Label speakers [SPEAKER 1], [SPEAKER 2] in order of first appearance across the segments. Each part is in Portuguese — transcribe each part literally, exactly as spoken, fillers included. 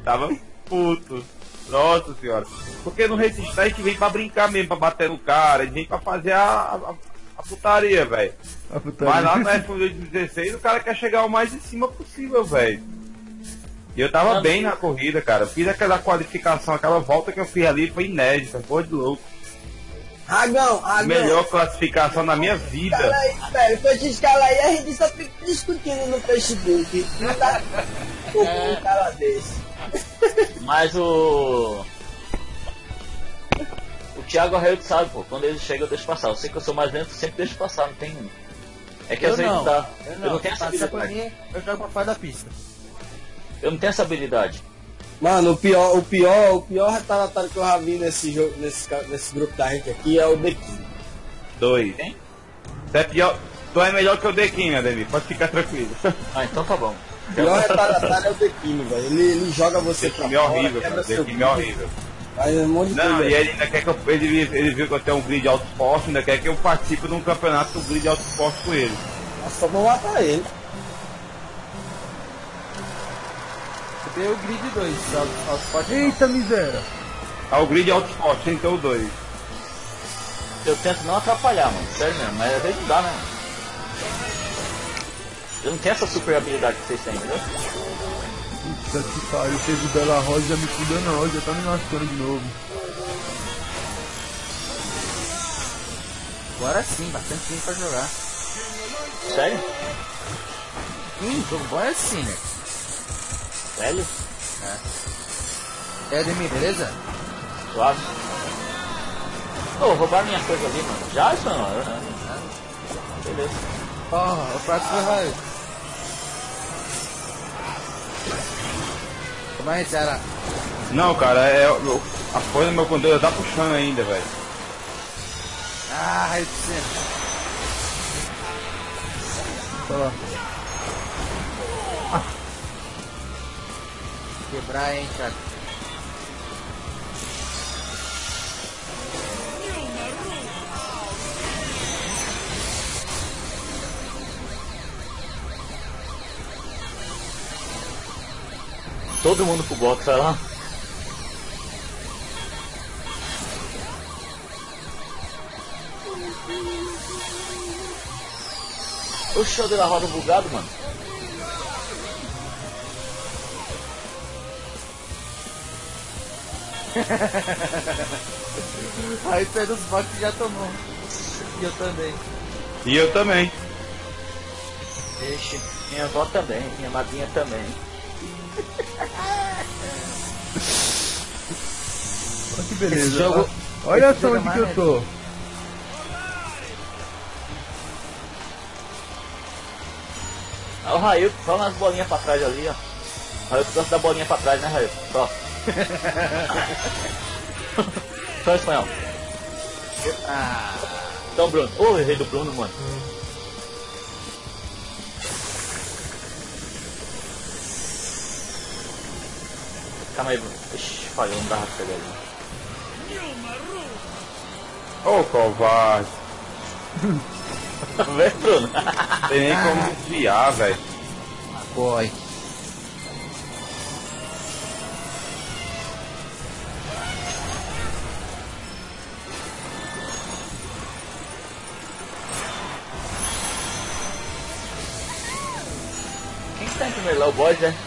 [SPEAKER 1] tava puto. Nossa senhora. Porque no Resistência a gente vem pra brincar mesmo, pra bater no cara, a gente vem pra fazer a, a, a putaria, velho. Mas lá no F um dois mil e dezesseis o cara quer chegar o mais em cima possível, velho. E eu tava bem na corrida, cara. Eu fiz aquela qualificação, aquela volta que eu fiz ali, foi inédita, foi de louco.
[SPEAKER 2] Ragão, Ragão.
[SPEAKER 1] Melhor classificação na minha vida.
[SPEAKER 2] Escala aí, velho. Foi te escalar aí, a gente só fica discutindo no Facebook. Não dá um cara desse.
[SPEAKER 3] Mas o... O Thiago Arreio sabe, pô. Quando ele chega eu deixo passar. Eu sei que eu sou mais lento, sempre deixo passar, não tem... É que
[SPEAKER 4] Eu
[SPEAKER 3] às vezes
[SPEAKER 4] não.
[SPEAKER 3] dá.
[SPEAKER 4] Eu não,
[SPEAKER 3] Eu não tenho essa
[SPEAKER 4] Passa pra
[SPEAKER 3] habilidade.
[SPEAKER 4] mim, eu jogo pra fora da pista.
[SPEAKER 3] Eu não tenho essa habilidade.
[SPEAKER 2] Mano, o pior, o pior, o pior retardatário que eu já vi nesse jogo, nesse, ca- nesse grupo da gente aqui é o Dequinho.
[SPEAKER 1] Dois.
[SPEAKER 3] Quem?
[SPEAKER 1] Tu é pior. Tu é melhor que o Dequinho, Ademir. Pode ficar tranquilo.
[SPEAKER 3] Ah, então tá bom.
[SPEAKER 2] O pior retardatário é o Dequinho, velho. Ele, ele joga você pra
[SPEAKER 1] Dequinho é
[SPEAKER 2] fora,
[SPEAKER 1] horrível,
[SPEAKER 2] quebra
[SPEAKER 1] cara.
[SPEAKER 2] seu
[SPEAKER 1] Dequinho é
[SPEAKER 2] grid,
[SPEAKER 1] horrível.
[SPEAKER 2] faz um monte de
[SPEAKER 1] Não,
[SPEAKER 2] coisa.
[SPEAKER 1] e ele ainda quer que eu. Ele, ele viu que eu tenho um grid de alto esporte, ainda quer que eu participe de um campeonato do grid de alto esporte com ele.
[SPEAKER 2] Nós só vamos matar ele.
[SPEAKER 4] Eu dei o grid dois, só, só pode.
[SPEAKER 5] Eita miséria.
[SPEAKER 1] Ah, o grid de alto esporte, então o dois.
[SPEAKER 3] Eu tento não atrapalhar, mano. Sério mesmo, mas às vezes não dá, né? Eu não tenho essa super habilidade que vocês têm, entendeu?
[SPEAKER 5] Puta que pariu, teve Bela Rosa já me fudeu não, já tá me lascando de novo.
[SPEAKER 4] Agora sim, bastante time pra jogar.
[SPEAKER 3] Sério?
[SPEAKER 4] Sim, jogo bom é assim, né?
[SPEAKER 3] Sério?
[SPEAKER 4] É, Ademir, beleza?
[SPEAKER 3] Suave. Ô, roubaram minha coisa ali, mano. Já, isso não? Beleza.
[SPEAKER 4] Ó, o prato foi raio. Como é que era?
[SPEAKER 1] Não, cara, é. o- A coisa do meu controle tá puxando ainda, velho.
[SPEAKER 4] Ah, raio de cima.
[SPEAKER 5] Olha lá.
[SPEAKER 4] Quebrar, hein, cara.
[SPEAKER 3] Todo mundo pro box, vai lá. O show da roda bugado, mano.
[SPEAKER 4] Aí sai dos boxes e já tomou. E eu também.
[SPEAKER 1] E eu também.
[SPEAKER 3] Vixe, minha avó também, minha madrinha também.
[SPEAKER 5] Olha que beleza.
[SPEAKER 4] Esse jogo-
[SPEAKER 5] Olha
[SPEAKER 4] esse
[SPEAKER 5] só
[SPEAKER 4] jogo é
[SPEAKER 5] onde que eu
[SPEAKER 4] maneiro.
[SPEAKER 5] tô.
[SPEAKER 3] Ah, o Raio, só nas bolinhas pra trás ali, ó. O Raio gosta da bolinha pra trás, né, Raio? Só. Só espanhol.
[SPEAKER 4] Ah,
[SPEAKER 3] Então, Bruno. Ô, oh, errei do Bruno, mano. Calma aí, Bruno. Ixi, falhou, não dava pra pegar ele.
[SPEAKER 1] Ô, covarde.
[SPEAKER 3] Vê, Bruno.
[SPEAKER 1] Tem nem como desviar, velho.
[SPEAKER 4] boy.
[SPEAKER 3] Quem que tá em primeiro lá? O Boys, né?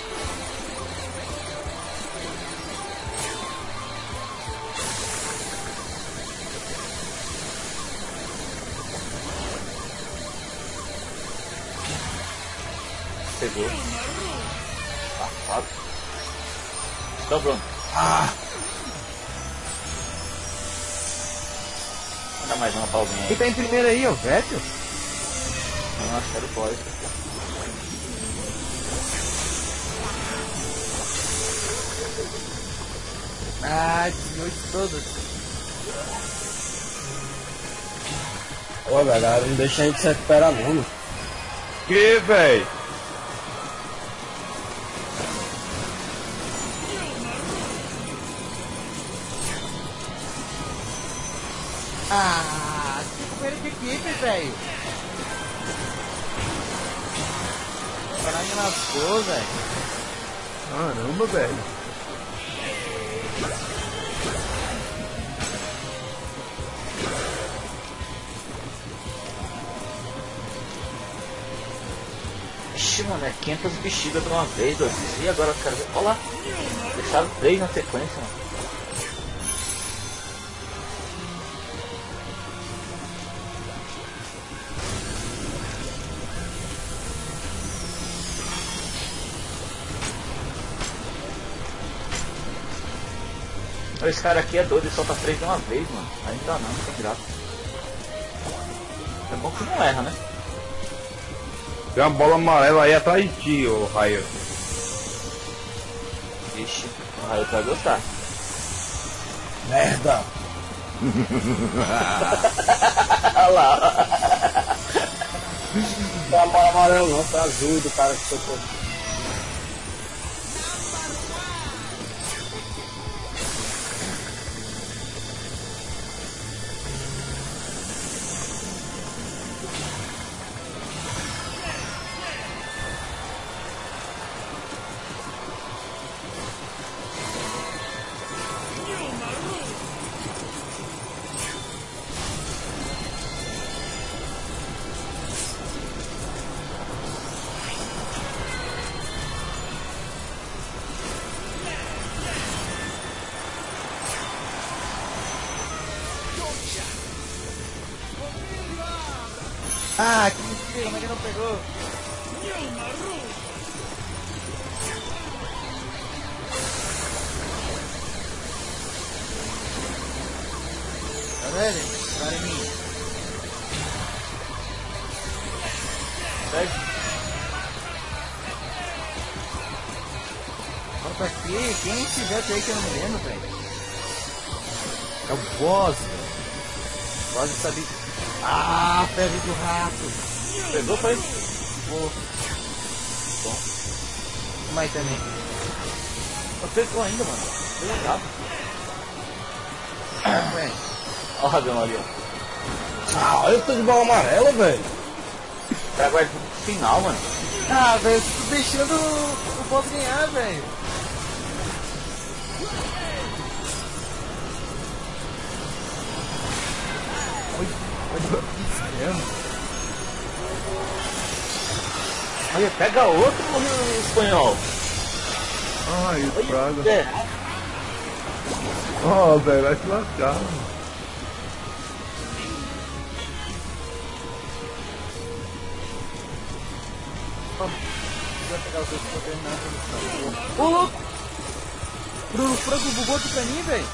[SPEAKER 3] Pegou. Safado. Então, Bruno.
[SPEAKER 2] Ah,
[SPEAKER 3] Manda mais uma pra alguém
[SPEAKER 4] Quem
[SPEAKER 3] aí.
[SPEAKER 4] tá em primeiro aí, ó, Vettel?
[SPEAKER 3] Não, acho que era o Boys.
[SPEAKER 4] Ah, desviou de todos.
[SPEAKER 2] ô, galera, não deixa a gente se recuperar não, mano.
[SPEAKER 1] Que, velho?
[SPEAKER 4] Ah, que companheiro de equipe, velho. Caralho, nasceu, velho.
[SPEAKER 5] Caramba, velho.
[SPEAKER 3] Ixi, mano, é quinhentas bexigas de uma vez, dois. E agora os caras... Olha lá. Deixaram três na sequência, mano. Esse cara aqui é doido, ele solta três de uma vez, mano. Ainda não, não tem graça. É bom que não erra, né?
[SPEAKER 1] Tem uma bola amarela aí atrás de ti, ô Raio.
[SPEAKER 3] Ixi, o Raio vai gostar.
[SPEAKER 2] Merda!
[SPEAKER 3] Olha lá.
[SPEAKER 2] Não é a bola amarela não, foi azul do cara que socorreu.
[SPEAKER 4] Ah, que mentira, como é que não pegou? Tá vendo? Agora em mim.
[SPEAKER 3] Segue.
[SPEAKER 4] Volta aqui, quem tiver aí que eu não me lembro, velho. É o boss. Boss sabia. Ah, pele do rato.
[SPEAKER 3] Pegou, foi?
[SPEAKER 4] Vou.
[SPEAKER 3] Bom.
[SPEAKER 4] Mas também.
[SPEAKER 3] Não pegou ainda, mano. Legal.
[SPEAKER 4] Ué.
[SPEAKER 3] Olha o Radão ali, ó.
[SPEAKER 2] Ah, olha eu tô de bola amarela, velho.
[SPEAKER 3] O cara vai pro final, mano.
[SPEAKER 4] Ah, velho, eu tô deixando o, o boss ganhar, velho.
[SPEAKER 3] Olha, pega outro no espanhol.
[SPEAKER 5] Ai,
[SPEAKER 3] Olha,
[SPEAKER 5] praga.
[SPEAKER 3] é.
[SPEAKER 5] Ó, velho, vai se lascar.
[SPEAKER 4] Vai pegar os dois pra terminar a missão. Ô, louco! Bruno Franco bugou aqui pra mim, velho.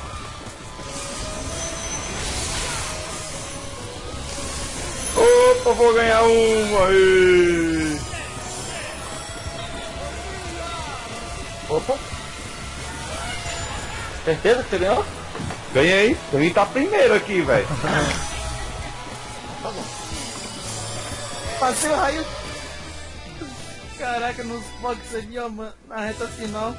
[SPEAKER 1] Opa, vou ganhar uma! Aê.
[SPEAKER 3] Opa. Certeza que você ganhou?
[SPEAKER 1] Ganhei. Pra mim tá primeiro aqui, velho.
[SPEAKER 3] Tá bom.
[SPEAKER 4] Passei o raio. Caraca, nos boxes ali, ó, mano, na reta final.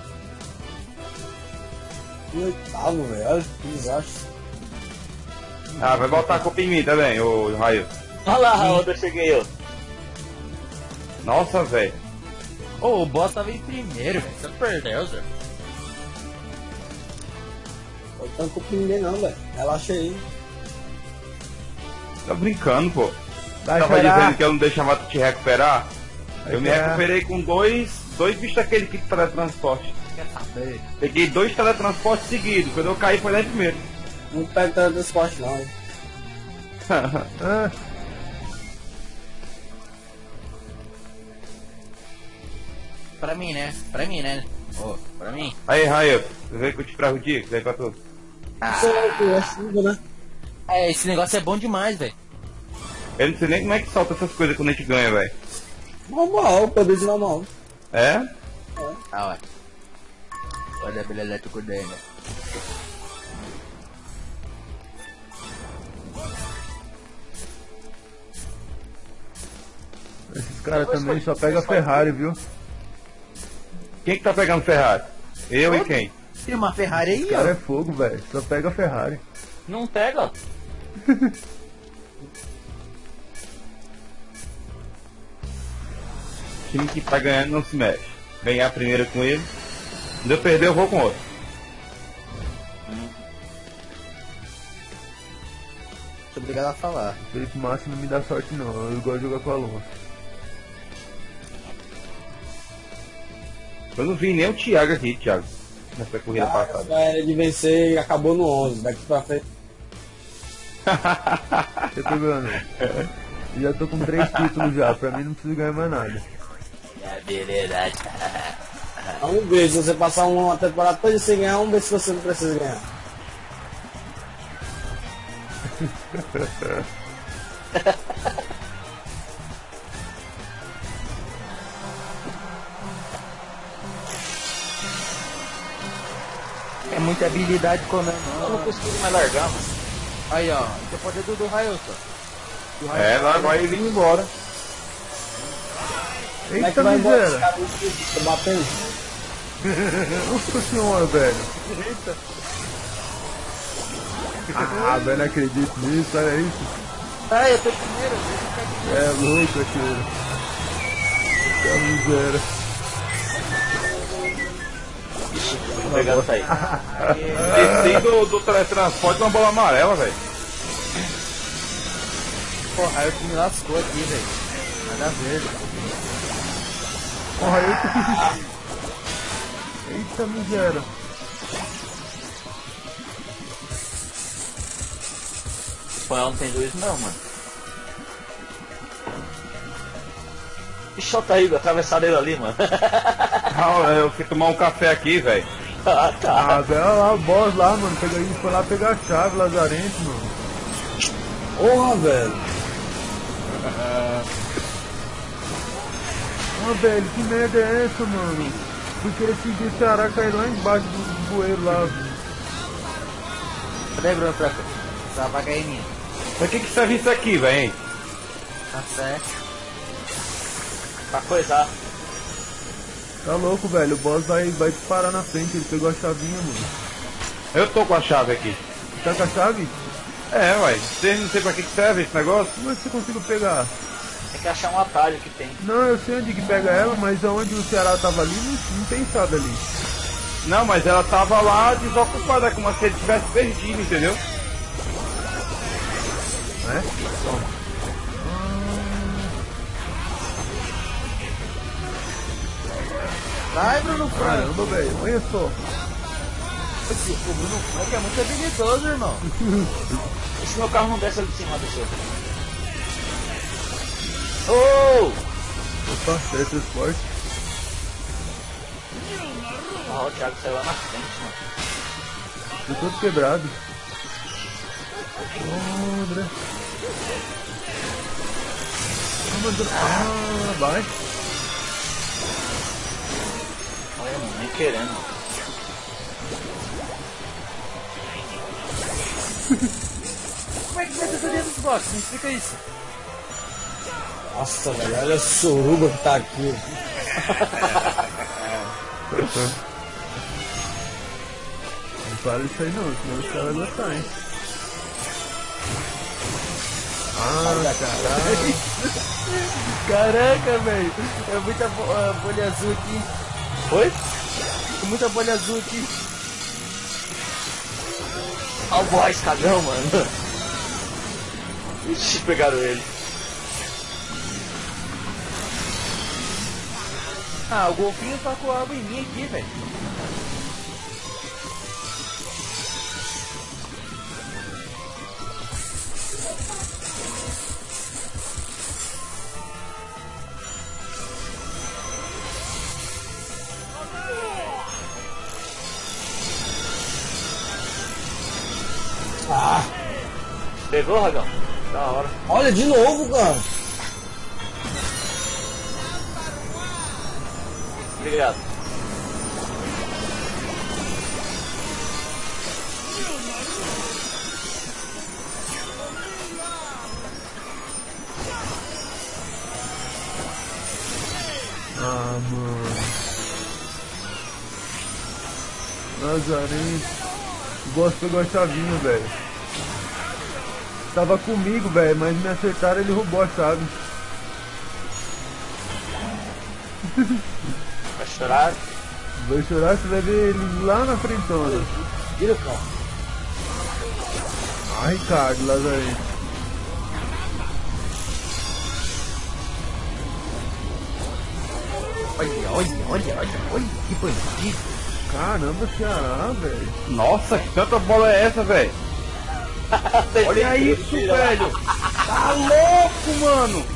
[SPEAKER 2] Que oitavo, velho. Olha que desastre.
[SPEAKER 1] Ah, vai botar a culpa em mim também, ô Raio.
[SPEAKER 3] Olha lá onde eu cheguei, eu.
[SPEAKER 1] Nossa, velho.
[SPEAKER 4] Ô, o boss tava em primeiro, velho. Você perdeu, Zé.
[SPEAKER 2] Eu não culpa de ninguém não, velho. Relaxa aí.
[SPEAKER 1] Tá brincando, pô.
[SPEAKER 5] Vai
[SPEAKER 1] Tava
[SPEAKER 5] esperar.
[SPEAKER 1] dizendo que eu não deixava tu te recuperar.
[SPEAKER 5] Vai
[SPEAKER 1] Eu me
[SPEAKER 5] esperar.
[SPEAKER 1] recuperei com dois, dois bichos daquele kit de teletransporte.
[SPEAKER 4] Quer saber?
[SPEAKER 1] Peguei dois teletransportes seguidos. Quando eu caí foi lá em primeiro.
[SPEAKER 2] Não pega tanto esporte não, hein.
[SPEAKER 5] Ah,
[SPEAKER 4] Pra mim, né? Pra mim, né? Ô, pra mim.
[SPEAKER 1] Aí, Raio, você vê que eu te prejudico, daí pra tu.
[SPEAKER 2] Isso é chuva, né?
[SPEAKER 4] É, esse negócio é bom demais, velho.
[SPEAKER 1] Eu não sei nem como é que solta essas coisas quando a gente ganha, velho.
[SPEAKER 2] Normal, poder de normal.
[SPEAKER 1] É?
[SPEAKER 4] Ah, ué. Olha a abelha elétrica dele, né?
[SPEAKER 5] esses caras também só pegam Ferrari, viu?
[SPEAKER 1] Quem que tá pegando Ferrari? Eu e quem?
[SPEAKER 4] Tem uma Ferrari aí,
[SPEAKER 5] O cara
[SPEAKER 4] ó.
[SPEAKER 5] é fogo, velho. Só pega Ferrari.
[SPEAKER 3] Não pega, ó.
[SPEAKER 1] O time que tá ganhando não se mexe. ganhar primeiro com ele. Se eu perder, eu vou com outro.
[SPEAKER 4] Muito obrigado a falar.
[SPEAKER 5] Esse Márcio não me dá sorte não, eu gosto de jogar com a Alonso.
[SPEAKER 1] Eu não vi nem o Thiago aqui, Thiago. Nessa corrida passada.
[SPEAKER 2] Já era de vencer e acabou no onze. Daqui pra frente.
[SPEAKER 5] Você pegando? Eu já tô com três títulos já, pra mim não preciso ganhar mais nada.
[SPEAKER 2] Vamos ver, se você passar uma temporada toda sem ganhar, vamos ver se você não precisa ganhar.
[SPEAKER 4] É muita habilidade com não.
[SPEAKER 3] Eu não consigo mais largar, mano.
[SPEAKER 4] Aí ó, esse é o poder do, do Railson. Do Railson.
[SPEAKER 1] É, lá vai ele indo embora.
[SPEAKER 2] Como é que
[SPEAKER 5] Eita
[SPEAKER 2] vai embora esse
[SPEAKER 5] miséria!
[SPEAKER 2] cara tá batendo?
[SPEAKER 5] Nossa senhora, velho! Ah, velho, não acredito nisso, olha isso.
[SPEAKER 4] Ah, eu tô primeiro, deixa eu ficar aqui.
[SPEAKER 5] É louco aquilo. Eita miséria.
[SPEAKER 3] Tô pegando isso aí.
[SPEAKER 1] Desci do, do teletransporte uma bola amarela, velho.
[SPEAKER 4] Porra, aí o time lascou aqui, velho. Nada a ver.
[SPEAKER 5] Porra, eita. Eita miséria.
[SPEAKER 3] O espanhol não tem juízo não, mano. Ixi, tá aí, atravessaram ele ali, mano.
[SPEAKER 1] Ah, eu fui tomar um café aqui, velho.
[SPEAKER 3] Ah, tá.
[SPEAKER 5] Ah, velho, olha lá o boss lá, mano. Pega aí, foi lá pegar a chave, Lazarento, mano.
[SPEAKER 2] Porra, velho.
[SPEAKER 5] Ah, velho, que merda é essa, mano? Porque esse dia o Ceará caiu lá embaixo do, do bueiro lá.
[SPEAKER 4] Cadê, Bruno Franco? Essa vaga aí é minha.
[SPEAKER 1] Pra que que serve isso aqui, velho?
[SPEAKER 4] Tá certo.
[SPEAKER 3] Pra coisar.
[SPEAKER 5] Tá louco, velho. O boss vai, vai te parar na frente. Ele pegou a chavinha, mano.
[SPEAKER 1] Eu tô com a chave aqui.
[SPEAKER 5] Tá com a chave?
[SPEAKER 1] É, ué. Vocês não sei pra que que serve esse negócio?
[SPEAKER 5] Como é que você conseguiu pegar?
[SPEAKER 3] Tem que achar um atalho que tem.
[SPEAKER 5] Não, eu sei onde que pega ela, mas aonde o Ceará tava ali, não, não tem chave ali.
[SPEAKER 1] Não, mas ela tava lá desocupada, como se ele tivesse perdido, entendeu?
[SPEAKER 5] Né?
[SPEAKER 4] Vai, Bruno Franco.
[SPEAKER 5] Caramba, velho. Olha só.
[SPEAKER 4] Esse, o Bruno Franco é muito habilidoso, irmão.
[SPEAKER 3] Esse meu carro não desce ali de cima do seu. Oh!
[SPEAKER 5] Opa, teletransporte.
[SPEAKER 3] Ah, o Thiago saiu lá na frente, mano.
[SPEAKER 5] Tô todo quebrado. Oh, André. Ah, mandou... ah, vai.
[SPEAKER 3] Olha, mano, nem querendo.
[SPEAKER 4] Como é que vai ter dentro dos boxes? Me explica isso.
[SPEAKER 2] Nossa, velho, olha a suruba que tá aqui.
[SPEAKER 5] Não fala isso aí não, senão os caras vão gostar, hein. Ah, caralho.
[SPEAKER 4] Caraca, velho. É muita bo uh, bolha azul aqui.
[SPEAKER 3] Oi?
[SPEAKER 4] É muita bolha azul aqui.
[SPEAKER 3] Olha o boy, cagão, mano. Ixi, pegaram ele.
[SPEAKER 4] Ah, o golfinho tá com água em mim aqui, velho.
[SPEAKER 2] Ah,
[SPEAKER 3] Pegou, Ragão? Da hora.
[SPEAKER 2] olha de novo, cara.
[SPEAKER 3] Obrigado.
[SPEAKER 5] Ah, mano. Lazarento. O boss pegou a chavinha, velho. Tava comigo, velho, mas me acertaram e ele roubou a chave.
[SPEAKER 3] Vai chorar.
[SPEAKER 5] Vai chorar, você vai ver ele lá na frentona.
[SPEAKER 2] Vira, cara.
[SPEAKER 5] Ah, Ricardo, Lazarento.
[SPEAKER 4] Olha, olha, olha, olha, olha, que bandido.
[SPEAKER 5] Caramba, Ceará, velho.
[SPEAKER 1] Nossa, que tanta bola é essa, velho? Olha isso, velho! Tá louco, mano!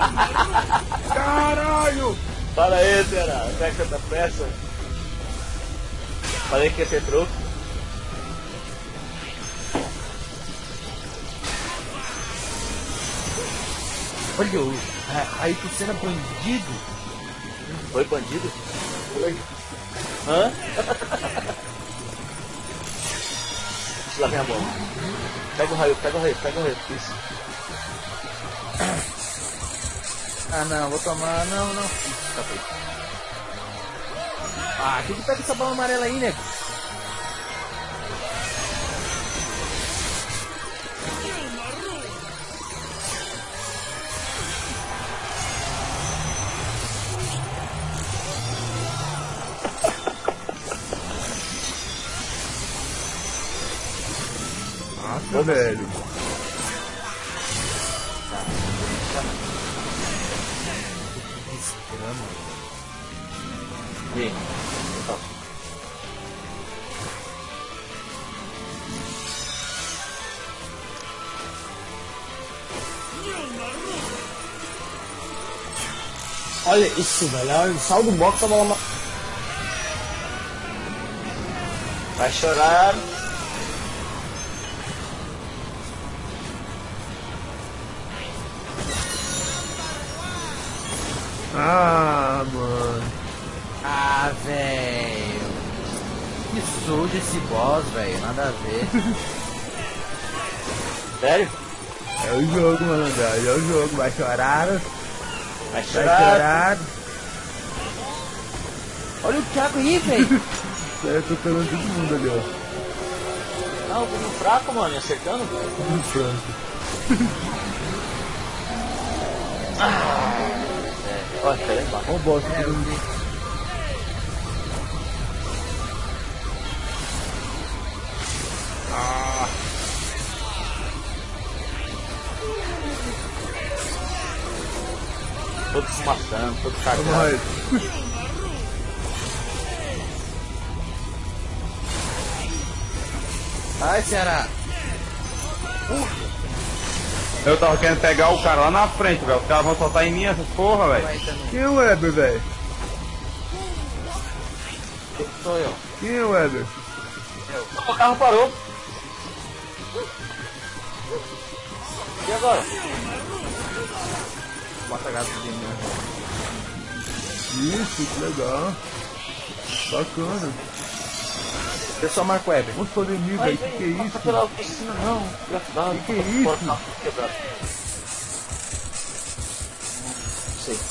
[SPEAKER 1] Caralho!
[SPEAKER 3] Fala aí, Ceará. Pega tanta pressa. Falei que ia ser truque.
[SPEAKER 4] Olha, o- a- aí tu sendo bandido.
[SPEAKER 3] Foi bandido? Foi. Hã? Lá vem a bola. Pega o raio, pega o raio, pega o raio. Isso.
[SPEAKER 4] Ah, não, vou tomar, não, não. Tá feito. Ah, quem que pega essa bola amarela aí, nego?
[SPEAKER 5] Nossa, velho.
[SPEAKER 4] Desgrama.
[SPEAKER 3] E aí? Tá.
[SPEAKER 2] Olha isso, velho. Olha, saiu do box a bola. ma-
[SPEAKER 3] Vai chorar.
[SPEAKER 5] Ah, mano.
[SPEAKER 4] Ah, velho. Que sujo esse boss, velho. Nada a ver.
[SPEAKER 3] Sério?
[SPEAKER 5] É o jogo, mano, Andrade. É o jogo. Vai chorar.
[SPEAKER 3] Vai
[SPEAKER 5] Vai
[SPEAKER 3] chorar.
[SPEAKER 5] chorar.
[SPEAKER 4] Olha o Thiago aí, velho.
[SPEAKER 5] É, tô pegando todo mundo ali, ó.
[SPEAKER 3] Não, tô no fraco, mano. E acertando.
[SPEAKER 5] Tudo franco.
[SPEAKER 3] Olha, peraí, embaixo.
[SPEAKER 5] Ó o boss.
[SPEAKER 4] É, eu vi.
[SPEAKER 3] Todo esmaçando, todo
[SPEAKER 5] Vamos
[SPEAKER 3] cagado.
[SPEAKER 5] lá.
[SPEAKER 4] Ai, Ceará.
[SPEAKER 1] Eu tava querendo pegar o cara lá na frente, velho. Os caras vão soltar em mim essas porra, velho.
[SPEAKER 4] Vai, tá no...
[SPEAKER 5] Quem é o Weber, velho?
[SPEAKER 4] Sou eu.
[SPEAKER 5] Quem é o Weber?
[SPEAKER 3] O carro parou. E agora?
[SPEAKER 4] Bota a gasolina.
[SPEAKER 5] Isso, que legal. Bacana.
[SPEAKER 4] Eu sou Marco Weber.
[SPEAKER 5] Vamos fazer mil, velho. Que que é
[SPEAKER 3] Passa
[SPEAKER 5] isso?
[SPEAKER 3] pela oficina, não. Engraçado.
[SPEAKER 5] Que que é isso?
[SPEAKER 3] Fora, carro quebrado. Não sei.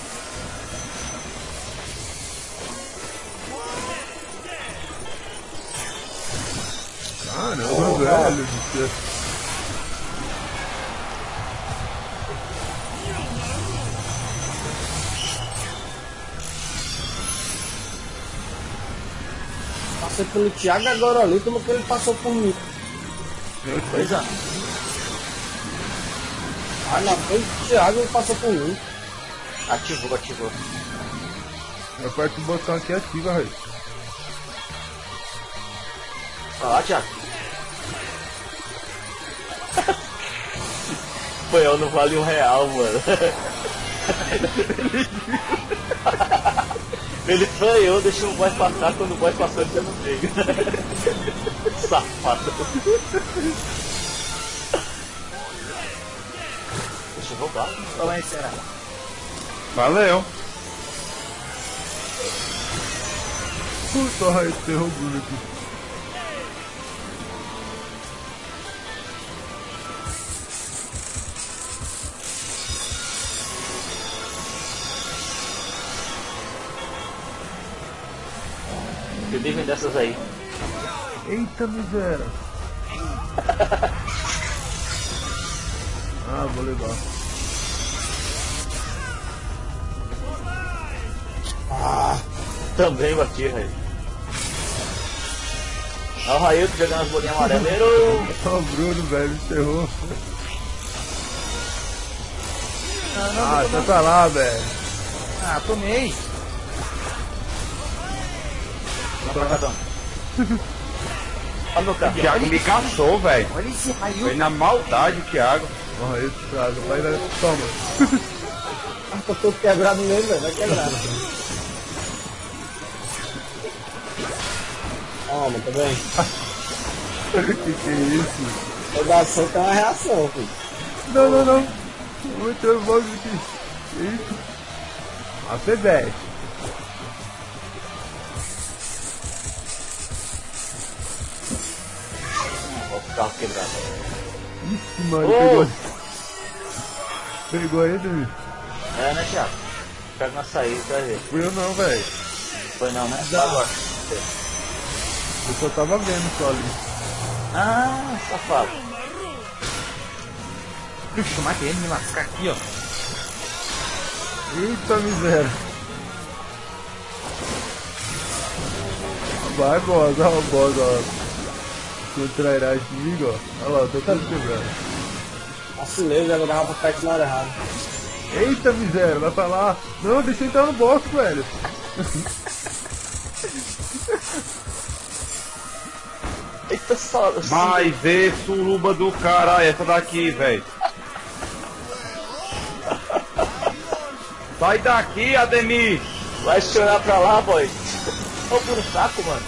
[SPEAKER 5] Caramba, velho. do céu.
[SPEAKER 2] Passei pelo Thiago agora ali, como que ele passou por mim.
[SPEAKER 3] Coisa.
[SPEAKER 2] Aí na frente do Thiago ele passou por mim.
[SPEAKER 3] Ativou, ativou.
[SPEAKER 5] Aperte o botão aqui e ativa, velho.
[SPEAKER 3] Vai lá, Thiago. Espanhol não vale um real, mano. Ele freou, deixou o boy passar, quando o boy passou ele já não chega. Safado. Deixa eu roubar.
[SPEAKER 4] Toma aí, Ceará.
[SPEAKER 1] Valeu.
[SPEAKER 5] Puta raio, ferrou o Bruno aqui.
[SPEAKER 3] Que nível dessas aí?
[SPEAKER 5] Eita, miséria. Ah, vou levar.
[SPEAKER 2] Ah,
[SPEAKER 3] também bati, Raí. Olha o Raí jogando as bolinhas amarelas. Errou!
[SPEAKER 5] Ó o Bruno, velho, me ferrou.
[SPEAKER 4] Não, não,
[SPEAKER 5] Ah,
[SPEAKER 4] não,
[SPEAKER 5] sai pra lá, velho.
[SPEAKER 4] Ah, tomei.
[SPEAKER 3] Vamos pra cada um. Olha meu carro.
[SPEAKER 1] O Thiago me caçou, velho.
[SPEAKER 4] Olha esse raio.
[SPEAKER 1] Foi na maldade, Thiago.
[SPEAKER 5] Ó, eu te trago. Vai, vai, toma.
[SPEAKER 2] Ah, tô todo quebrado mesmo, velho. Vai quebrar. Toma, tá bem?
[SPEAKER 5] Que que é isso?
[SPEAKER 2] Toda ação tem uma reação, filho.
[SPEAKER 5] Não, não, não. Vou meter o box aqui. Que isso? A P dez.
[SPEAKER 3] Olha o carro quebrado.
[SPEAKER 5] Ixi, mano,
[SPEAKER 3] Oh!
[SPEAKER 5] pegou. Pegou aí, Davi?
[SPEAKER 3] É, né, Thiago? Pega na saída, vai ver.
[SPEAKER 5] Fui eu não, velho.
[SPEAKER 3] Foi não, né?
[SPEAKER 2] Não.
[SPEAKER 3] Agora.
[SPEAKER 5] Eu só tava vendo só ali.
[SPEAKER 3] Ah, safado.
[SPEAKER 4] Puxa, matei ele, me lascar aqui, ó.
[SPEAKER 5] Eita miséria. Vai, boss, ó o boss, ó. Contrairás comigo, ó. Olha lá, eu tô todo quebrando.
[SPEAKER 2] Vacilei, já jogava pra perto na hora errada.
[SPEAKER 5] Eita miséria, vai pra lá. Não, deixa eu entrar no box, velho.
[SPEAKER 3] Eita, só.
[SPEAKER 1] Mas vê suruba do cara, essa daqui, velho. Sai daqui, Ademir.
[SPEAKER 3] Vai chorar pra lá, boy. Ô, puro saco, mano.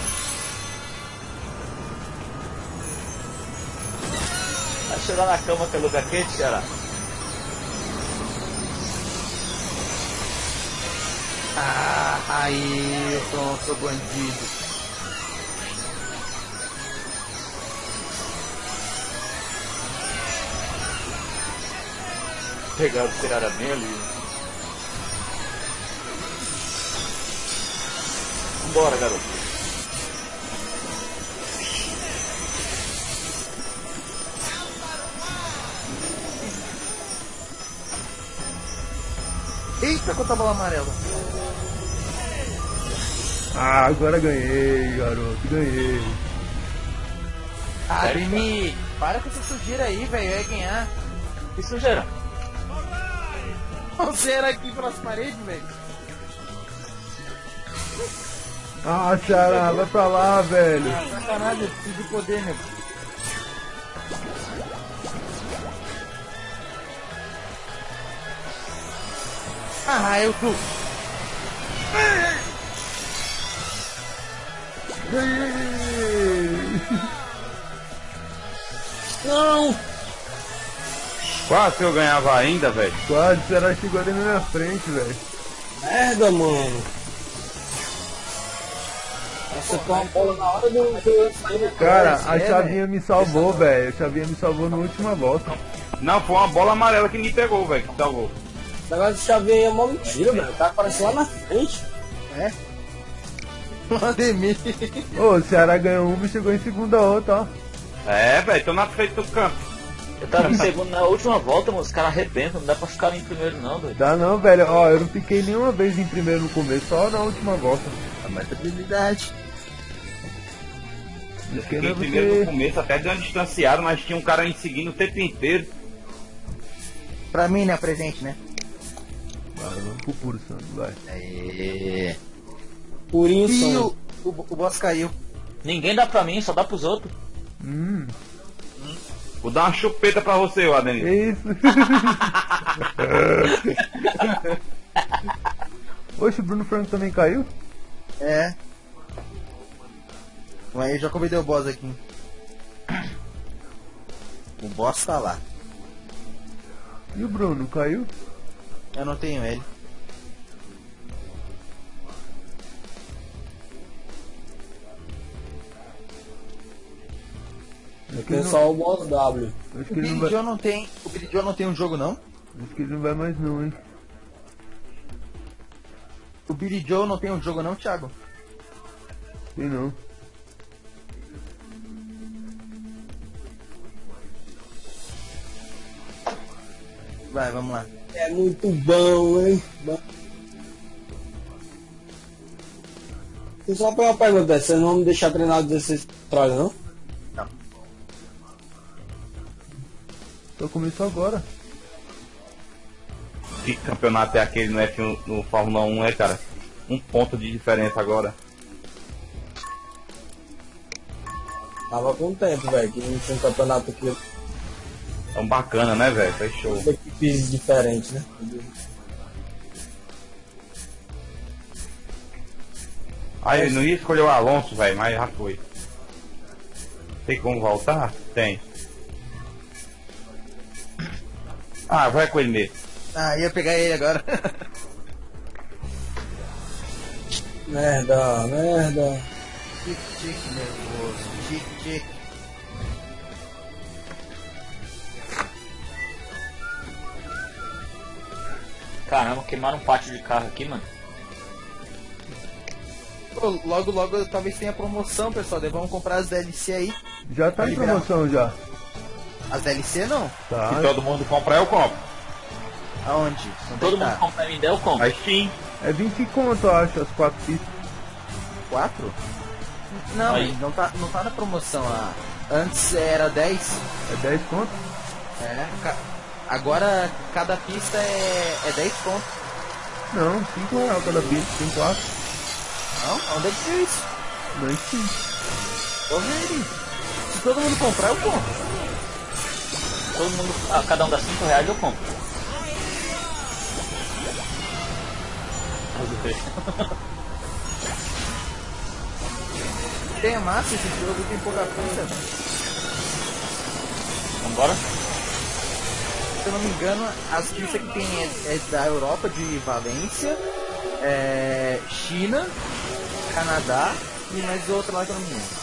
[SPEAKER 3] Vai chorar na cama que é lugar quente, cara.
[SPEAKER 4] Ah, aí, pronto, sou bandido.
[SPEAKER 3] Pegaram o cara bem ali. Vambora, garoto.
[SPEAKER 4] Eita, quanta bola amarela.
[SPEAKER 5] Ah, agora ganhei, garoto, ganhei.
[SPEAKER 4] Ah, Demi, para com essa sujeira aí, velho, eu ia ganhar.
[SPEAKER 3] Que sujeira.
[SPEAKER 4] Você era aqui pelas paredes, velho.
[SPEAKER 5] Ah, Ceará, vai pra lá, velho.
[SPEAKER 4] Sacanagem, eu preciso de poder, meu. Ah, eu tô.
[SPEAKER 5] Ganhei.
[SPEAKER 2] Não!
[SPEAKER 1] Quase que eu ganhava ainda, velho.
[SPEAKER 5] Quase, Ceará chegou ali na minha frente, velho.
[SPEAKER 2] Merda, mano. Você com a bola na hora do que eu sair.
[SPEAKER 5] Cara, a
[SPEAKER 4] é,
[SPEAKER 5] chavinha me salvou, velho. A chavinha me salvou na última volta.
[SPEAKER 1] Não, foi uma bola amarela que me pegou, velho, que salvou.
[SPEAKER 2] Esse negócio de chaveiro aí é mó mentira, velho. Tá aparecendo lá na frente.
[SPEAKER 4] É? Ademir.
[SPEAKER 5] Ô, o Ceará ganhou uma e chegou em segunda outra, ó.
[SPEAKER 1] É, velho, tô na frente do campo.
[SPEAKER 3] Eu tava em segundo na última volta, mano. Os caras arrebentam, não dá pra ficar em primeiro, não, doido.
[SPEAKER 5] Dá não, velho. Ó, eu não fiquei nenhuma vez em primeiro no começo, só na última volta.
[SPEAKER 4] A mais habilidade.
[SPEAKER 1] Eu
[SPEAKER 5] Fiquei
[SPEAKER 1] fiquei
[SPEAKER 5] na
[SPEAKER 1] primeiro no
[SPEAKER 5] você.
[SPEAKER 1] começo, até deu uma distanciada, mas tinha um cara me seguindo o tempo inteiro.
[SPEAKER 4] Pra mim, né, presente, né?
[SPEAKER 5] Vai, vamos pro puro santo, vai.
[SPEAKER 4] Aê.
[SPEAKER 2] Purinho
[SPEAKER 4] E
[SPEAKER 2] som.
[SPEAKER 4] o, o, o boss caiu.
[SPEAKER 3] Ninguém dá pra mim, só dá pros outros.
[SPEAKER 5] Hum,
[SPEAKER 1] Vou dar uma chupeta pra você, ô Adenir.
[SPEAKER 5] é isso. Oxe, o Bruno Franco também caiu?
[SPEAKER 4] É. Aí eu já convidei o boss aqui. O boss tá lá.
[SPEAKER 5] E o Bruno, caiu?
[SPEAKER 4] Eu não tenho ele.
[SPEAKER 5] Acho que ele
[SPEAKER 2] Tem
[SPEAKER 5] não,
[SPEAKER 2] só o boss W.
[SPEAKER 5] acho
[SPEAKER 4] O
[SPEAKER 5] que ele
[SPEAKER 4] Billy
[SPEAKER 5] não vai,
[SPEAKER 4] Joe não tem. O Billy Joe não tem um jogo não?
[SPEAKER 5] acho que ele não vai mais não, hein.
[SPEAKER 4] O Billy Joe não tem um jogo não, Thiago?
[SPEAKER 5] Tem não.
[SPEAKER 4] Vai, vamos lá.
[SPEAKER 2] É muito bom, hein? Bom. Eu só pra uma pergunta, vocês não vão me deixar treinar dezesseis trolls, não?
[SPEAKER 5] Só começou agora.
[SPEAKER 1] Que campeonato é aquele no F um, no Fórmula um, é, cara? Um ponto de diferença agora.
[SPEAKER 2] Tava com tempo, velho, que não tinha um campeonato aqui.
[SPEAKER 1] Tão bacana, né, velho? Foi show.
[SPEAKER 2] Equipes diferentes, né?
[SPEAKER 1] Aí eu não ia escolher o Alonso, velho, mas já foi. Tem como voltar? Tem. Ah, vai com ele mesmo.
[SPEAKER 4] Ah, ia pegar ele agora.
[SPEAKER 2] Merda, merda.
[SPEAKER 4] Tic, tic, nervoso. Tic, tic.
[SPEAKER 3] Caramba, queimaram um pátio de carro aqui, mano.
[SPEAKER 4] Pô, logo, logo talvez tenha promoção, pessoal. Daí vamos comprar as D L C aí.
[SPEAKER 5] Já tá em promoção já.
[SPEAKER 4] As D L C não?
[SPEAKER 5] Tá.
[SPEAKER 1] Se todo mundo comprar, eu compro.
[SPEAKER 4] Aonde? Onde
[SPEAKER 3] Todo
[SPEAKER 4] tá?
[SPEAKER 3] mundo compra me der, eu compro.
[SPEAKER 1] Mas sim.
[SPEAKER 5] É vinte conto, eu acho, as quatro pistas.
[SPEAKER 4] Quatro? Não,
[SPEAKER 3] Aí.
[SPEAKER 4] não tá, não tá na promoção. Ah. Antes era dez.
[SPEAKER 5] É dez conto?
[SPEAKER 4] É. Ca- Agora cada pista é, é dez pontos.
[SPEAKER 5] Não, cinco reais cada pista, tem quatro.
[SPEAKER 4] Não? Onde é que viu isso?
[SPEAKER 5] Mas sim.
[SPEAKER 4] Ô, velho. Se todo mundo comprar, eu compro.
[SPEAKER 3] Todo mundo, ah, cada um dá cinco reais, eu compro.
[SPEAKER 4] Tem massa, esse jogo tem pouca pista.
[SPEAKER 3] Vambora?
[SPEAKER 4] Se eu não me engano, as pistas que tem é, é da Europa, de Valência, é, China, Canadá e mais outra lá que eu não me lembro.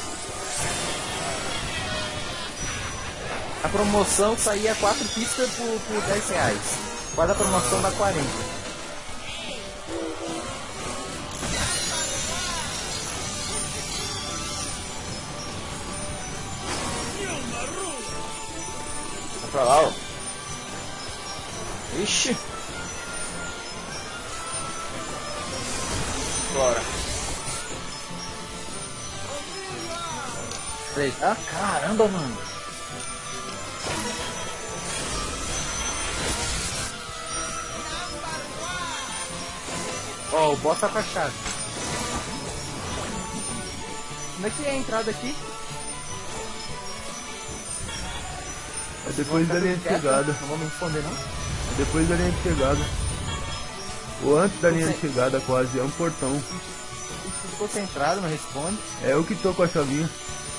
[SPEAKER 4] A promoção saía quatro pistas por, por dez reais. Quase a promoção dá quarenta.
[SPEAKER 3] Vai pra lá, ó. Ixi. Bora.
[SPEAKER 4] Três, tá?
[SPEAKER 3] Caramba, mano.
[SPEAKER 4] Ó, o boss tá com a chave. Onde é que é a entrada aqui?
[SPEAKER 5] É depois da linha de chegada.
[SPEAKER 4] Não vou me responder, não?
[SPEAKER 5] É depois da linha de chegada. Ou antes da linha de chegada quase, é um portão.
[SPEAKER 4] Se ficou centrado, não responde.
[SPEAKER 5] É eu que tô com a chavinha.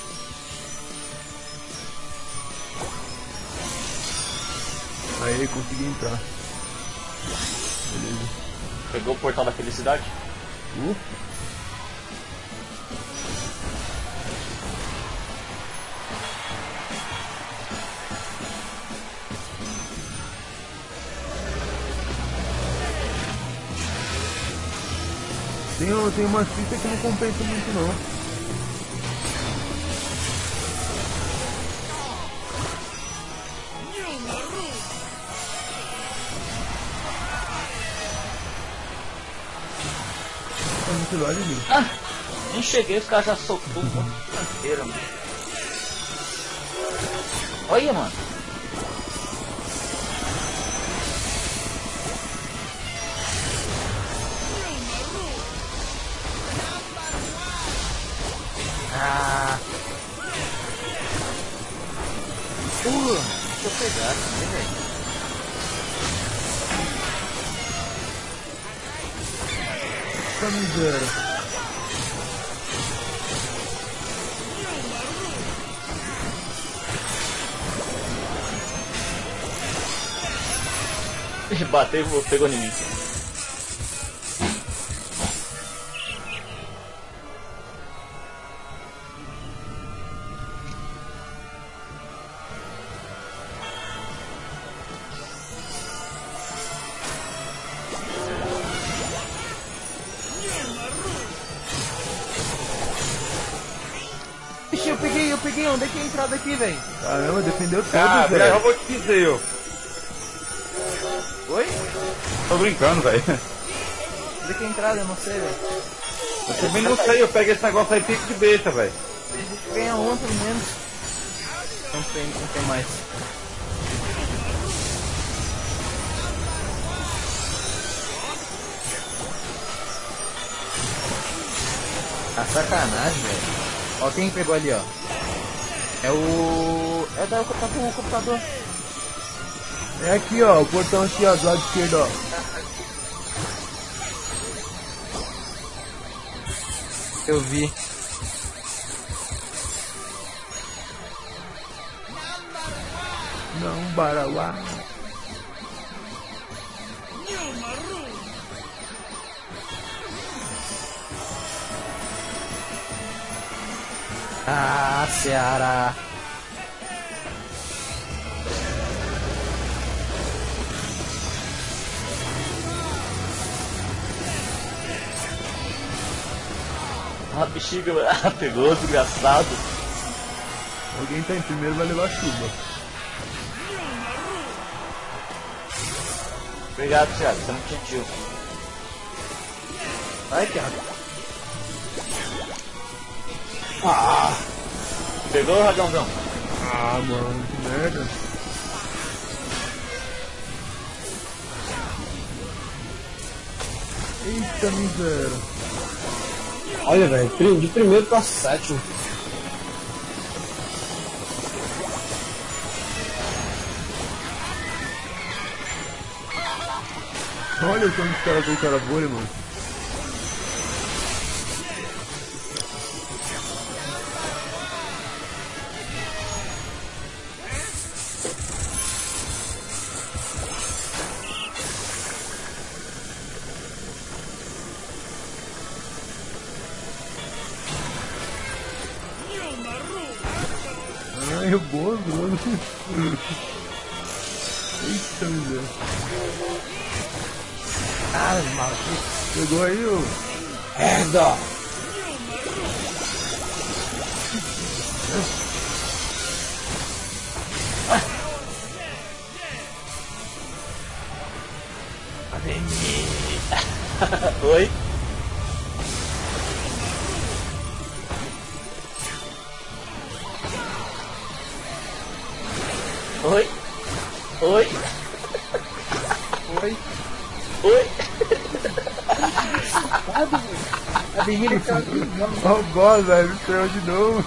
[SPEAKER 5] Aí, consegui entrar. Beleza.
[SPEAKER 3] Pegou o portal da felicidade?
[SPEAKER 5] Uh, tem, tem umas pistas que não compensa muito não. Tá muito lá ali.
[SPEAKER 3] Ah, nem cheguei, os caras já soltou um monte de canteira, mano. Olha, mano.
[SPEAKER 4] Ah! Uh, deixa eu pegar, né, velho?
[SPEAKER 5] Essa miséria.
[SPEAKER 3] Bateu e pegou em mim.
[SPEAKER 4] Ixi, eu peguei, eu peguei. Onde é que é a entrada aqui, velho?
[SPEAKER 5] Caramba, defendeu todos,
[SPEAKER 1] Ah, velho, eu
[SPEAKER 5] velho.
[SPEAKER 1] vou te dizer, eu.
[SPEAKER 4] Oi?
[SPEAKER 1] Tô brincando, velho.
[SPEAKER 4] Onde é que é a entrada? Eu não sei, velho.
[SPEAKER 1] Eu também não sei, eu peguei esse negócio aí pico de besta, velho.
[SPEAKER 4] Ganha um pelo menos. Não tem, não tem mais. A sacanagem, velho. Ó, quem pegou ali, ó. É o... É da computador, o computador.
[SPEAKER 5] É aqui, ó, o portão aqui, ó, do lado esquerdo, ó.
[SPEAKER 4] Eu vi.
[SPEAKER 5] Não, barauá.
[SPEAKER 4] Ah, Ceará.
[SPEAKER 3] A bexiga pegou, desgraçado.
[SPEAKER 5] Alguém tá em primeiro vai levar chuva.
[SPEAKER 3] Obrigado, Thiago, você é muito gentil.
[SPEAKER 4] Vai, Thiago.
[SPEAKER 2] Ah,
[SPEAKER 3] Pegou, Ragãozão?
[SPEAKER 5] Ah, mano, que merda. Eita miséria.
[SPEAKER 2] olha, velho, pri- de primeiro pra sétimo.
[SPEAKER 5] Olha como os caras colocaram a bolha, mano. Ai, o Bozo, mano. Eita miséria.
[SPEAKER 2] Ah, maluco.
[SPEAKER 5] Pegou aí, ô.
[SPEAKER 2] Merda.
[SPEAKER 3] Oi? Oi? Oi?
[SPEAKER 4] Foi.
[SPEAKER 3] Oi?
[SPEAKER 4] A menina tá aqui.
[SPEAKER 5] Ó o boss, velho, estreou de novo.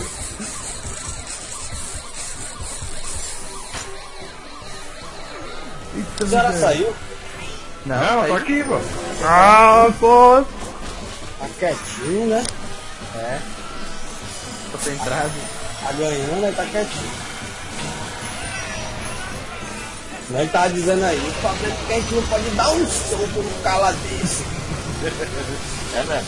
[SPEAKER 5] Eita
[SPEAKER 2] O cara
[SPEAKER 5] miséria.
[SPEAKER 2] saiu,
[SPEAKER 4] Não,
[SPEAKER 1] Não,
[SPEAKER 4] aí-
[SPEAKER 1] tô aqui, pô.
[SPEAKER 5] Ah, pô.
[SPEAKER 2] tá quietinho, né?
[SPEAKER 4] É. Concentrado.
[SPEAKER 2] Tá ganhando, aí tá quietinho. Como ele tava dizendo aí, o problema é que a gente não pode dar um soco no cala desse.
[SPEAKER 3] É mesmo.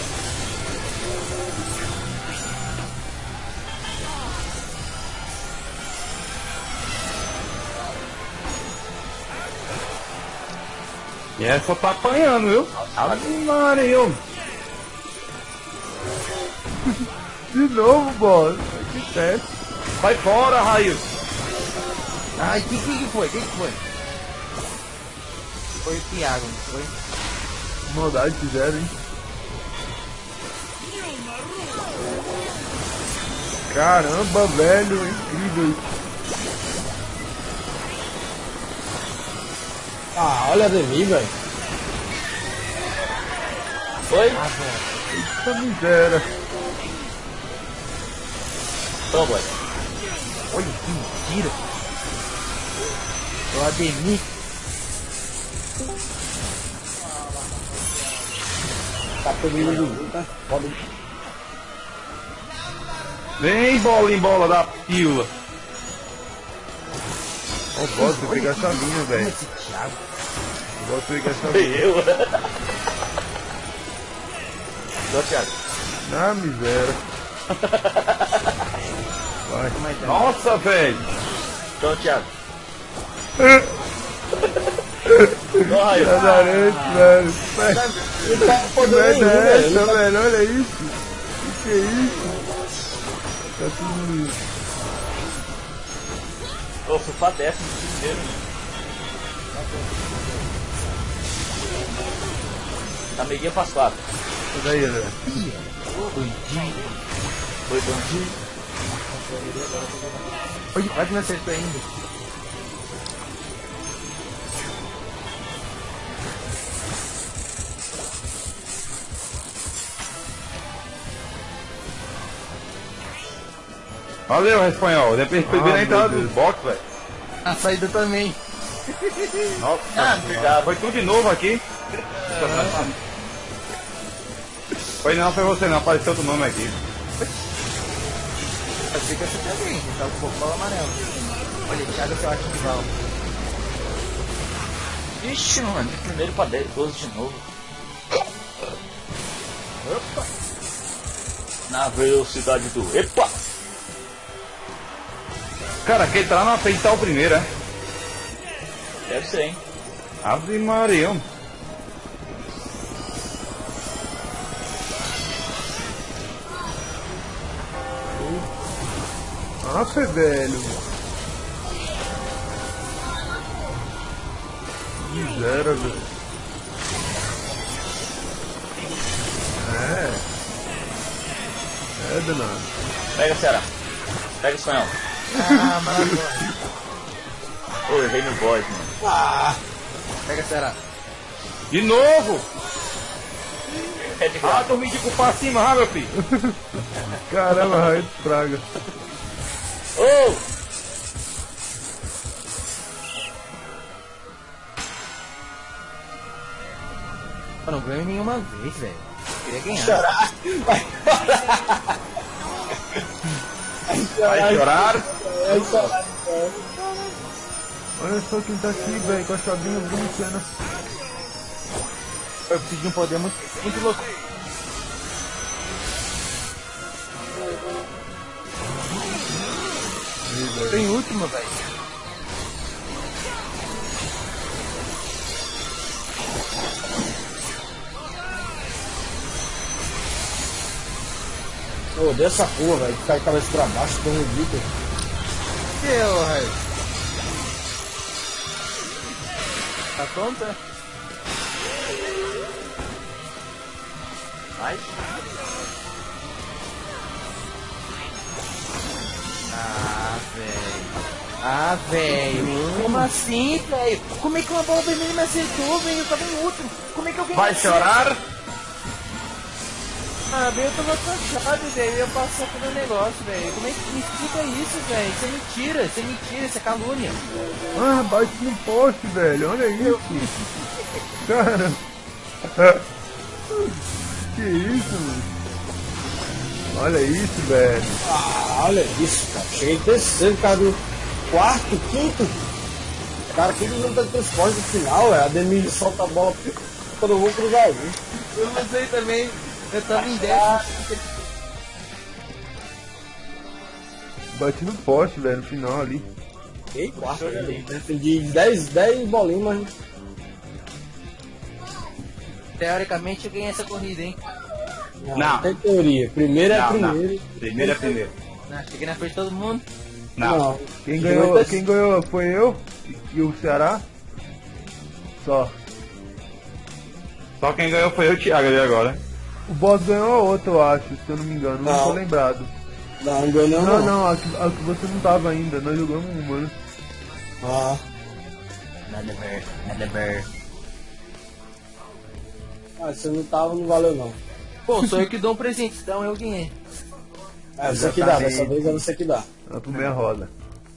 [SPEAKER 1] E essa só tá apanhando, viu? Ave Maria, homem.
[SPEAKER 5] De novo, boss. Que teste.
[SPEAKER 1] Sai fora, Raio.
[SPEAKER 4] Ai, que que foi? Que que foi? Foi o Thiago, não foi?
[SPEAKER 5] Maldade fizeram, hein? Caramba, velho, é incrível isso.
[SPEAKER 2] Ah, olha a Demi, velho.
[SPEAKER 3] Oi?
[SPEAKER 5] Eita miséria.
[SPEAKER 3] Toma, boy.
[SPEAKER 4] Olha que mentira. O Ademir.
[SPEAKER 2] Tá todo mundo junto, tá? Pode...
[SPEAKER 1] Vem, bola em bola da pílula.
[SPEAKER 5] Ó, o boss, vou pegar a chavinha, velho.
[SPEAKER 4] Esse Thiago.
[SPEAKER 5] Vou pegar a
[SPEAKER 3] Foi
[SPEAKER 5] chavinha.
[SPEAKER 3] eu. Tô, Thiago.
[SPEAKER 5] Ah, miséria. Vai.
[SPEAKER 4] Mas é.
[SPEAKER 1] Nossa, velho.
[SPEAKER 3] Tô, Thiago. Tô, Raio.
[SPEAKER 5] Lazarete, velho.
[SPEAKER 2] Não tá
[SPEAKER 5] Que
[SPEAKER 2] podendo
[SPEAKER 5] merda
[SPEAKER 2] nenhum,
[SPEAKER 5] é
[SPEAKER 2] velho.
[SPEAKER 5] essa,
[SPEAKER 2] Não tá-
[SPEAKER 5] velho? Olha isso. Que que é isso? Tá tudo...
[SPEAKER 3] Ô, fui pra décimo primeiro. Amiguinho faz quatro.
[SPEAKER 5] Sai daí, André.
[SPEAKER 3] Foi bandido.
[SPEAKER 4] Oi, quase me acertou ainda.
[SPEAKER 1] Valeu, espanhol. Depois foi bem
[SPEAKER 5] Ah,
[SPEAKER 1] na entrada
[SPEAKER 5] meu
[SPEAKER 1] dos
[SPEAKER 5] Deus.
[SPEAKER 1] box, velho.
[SPEAKER 4] A saída também.
[SPEAKER 1] Nossa,
[SPEAKER 3] Ah, obrigado.
[SPEAKER 1] foi tudo de novo aqui. Foi não, foi você não, apareceu outro nome aqui.
[SPEAKER 4] Achei que essa tinha alguém, tá um pouco bola amarela. Olha, Thiago, seu arte rival.
[SPEAKER 3] Ixi, mano, de primeiro pra dez, doze de novo. Opa! Na velocidade do epa!
[SPEAKER 1] Cara, aquele tá lá na frente, tá o primeiro, é?
[SPEAKER 3] Deve ser, hein?
[SPEAKER 1] Ave Maria.
[SPEAKER 5] Nossa, velho. Miséria, velho. É. É, danado.
[SPEAKER 3] Pega, Ceará. Pega o espanhol.
[SPEAKER 4] Ah, maravilha.
[SPEAKER 3] Ô, eu errei no voz, mano.
[SPEAKER 2] Ah,
[SPEAKER 4] Pega, será?
[SPEAKER 1] De novo!
[SPEAKER 3] É de
[SPEAKER 1] Ah,
[SPEAKER 3] graça.
[SPEAKER 1] dormi de culpa acima, ah, meu filho.
[SPEAKER 5] Caramba, raio de praga.
[SPEAKER 3] Ô!
[SPEAKER 4] Eu não ganho nenhuma vez, velho. Queria ganhar.
[SPEAKER 2] chorar. Vai
[SPEAKER 1] Vai chorar.
[SPEAKER 2] Vai chorar.
[SPEAKER 5] Olha só quem tá aqui, velho, com a chavinha bonitinha.
[SPEAKER 4] Eu preciso de um poder muito, muito louco. Tem última, velho.
[SPEAKER 2] Eu odeio essa rua, velho. Que cai a cabeça pra baixo, tão ridículo.
[SPEAKER 4] Que eu, velho? Tá tonta?
[SPEAKER 3] Vai.
[SPEAKER 4] Ah, velho. Ah, velho. Como assim, velho? Como é que uma bola vermelha me acertou, velho? Eu tava em outro. Como é que alguém
[SPEAKER 1] Vai
[SPEAKER 4] me acertou?
[SPEAKER 1] chorar.
[SPEAKER 4] Ah, velho, eu tava cansado, velho. Eu ia passar pelo negócio, velho. Como é que me explica isso, velho? Isso é mentira, isso é mentira, isso é calúnia.
[SPEAKER 5] Ah, bate no poste, velho, olha isso. Cara. Que isso, mano? Olha isso, velho.
[SPEAKER 2] Ah, olha isso, cara. Cheguei em terceiro, cara, do quarto, quinto. Cara, quem não tá transporte no final, velho. A Demi solta a bola quando eu vou cruzar aí.
[SPEAKER 4] Eu não sei também. Eu tava em décimo.
[SPEAKER 5] Bati no poste, velho, no final ali.
[SPEAKER 2] Fiquei quarto, velho. Defendi dez bolinhas, mas
[SPEAKER 4] Teoricamente eu ganhei essa corrida, hein?
[SPEAKER 2] não,
[SPEAKER 1] Não.
[SPEAKER 2] não tem teoria. Primeiro é
[SPEAKER 1] Não, não.
[SPEAKER 2] primeiro.
[SPEAKER 1] Primeiro é primeiro.
[SPEAKER 4] Não, cheguei na frente de todo mundo.
[SPEAKER 1] Não.
[SPEAKER 5] Quem ganhou, quem ganhou foi eu e o Ceará. Só.
[SPEAKER 1] Só quem ganhou foi eu e o Thiago ali agora.
[SPEAKER 5] O boss ganhou a outra, eu acho, se eu não me engano, não,
[SPEAKER 2] Não.
[SPEAKER 5] tô lembrado.
[SPEAKER 2] Não, não ganhou
[SPEAKER 5] Não,
[SPEAKER 2] não.
[SPEAKER 5] não, a que, a que você não tava ainda, nós jogamos uma, né?
[SPEAKER 2] Ah,
[SPEAKER 4] Nada ver, nada ver.
[SPEAKER 2] ah, se não tava, não valeu não.
[SPEAKER 4] Pô, sou eu que dou um presente, então eu ganhei.
[SPEAKER 2] É, você que dá, dessa
[SPEAKER 5] Exatamente.
[SPEAKER 2] vez é você que dá.
[SPEAKER 5] Na primeira roda.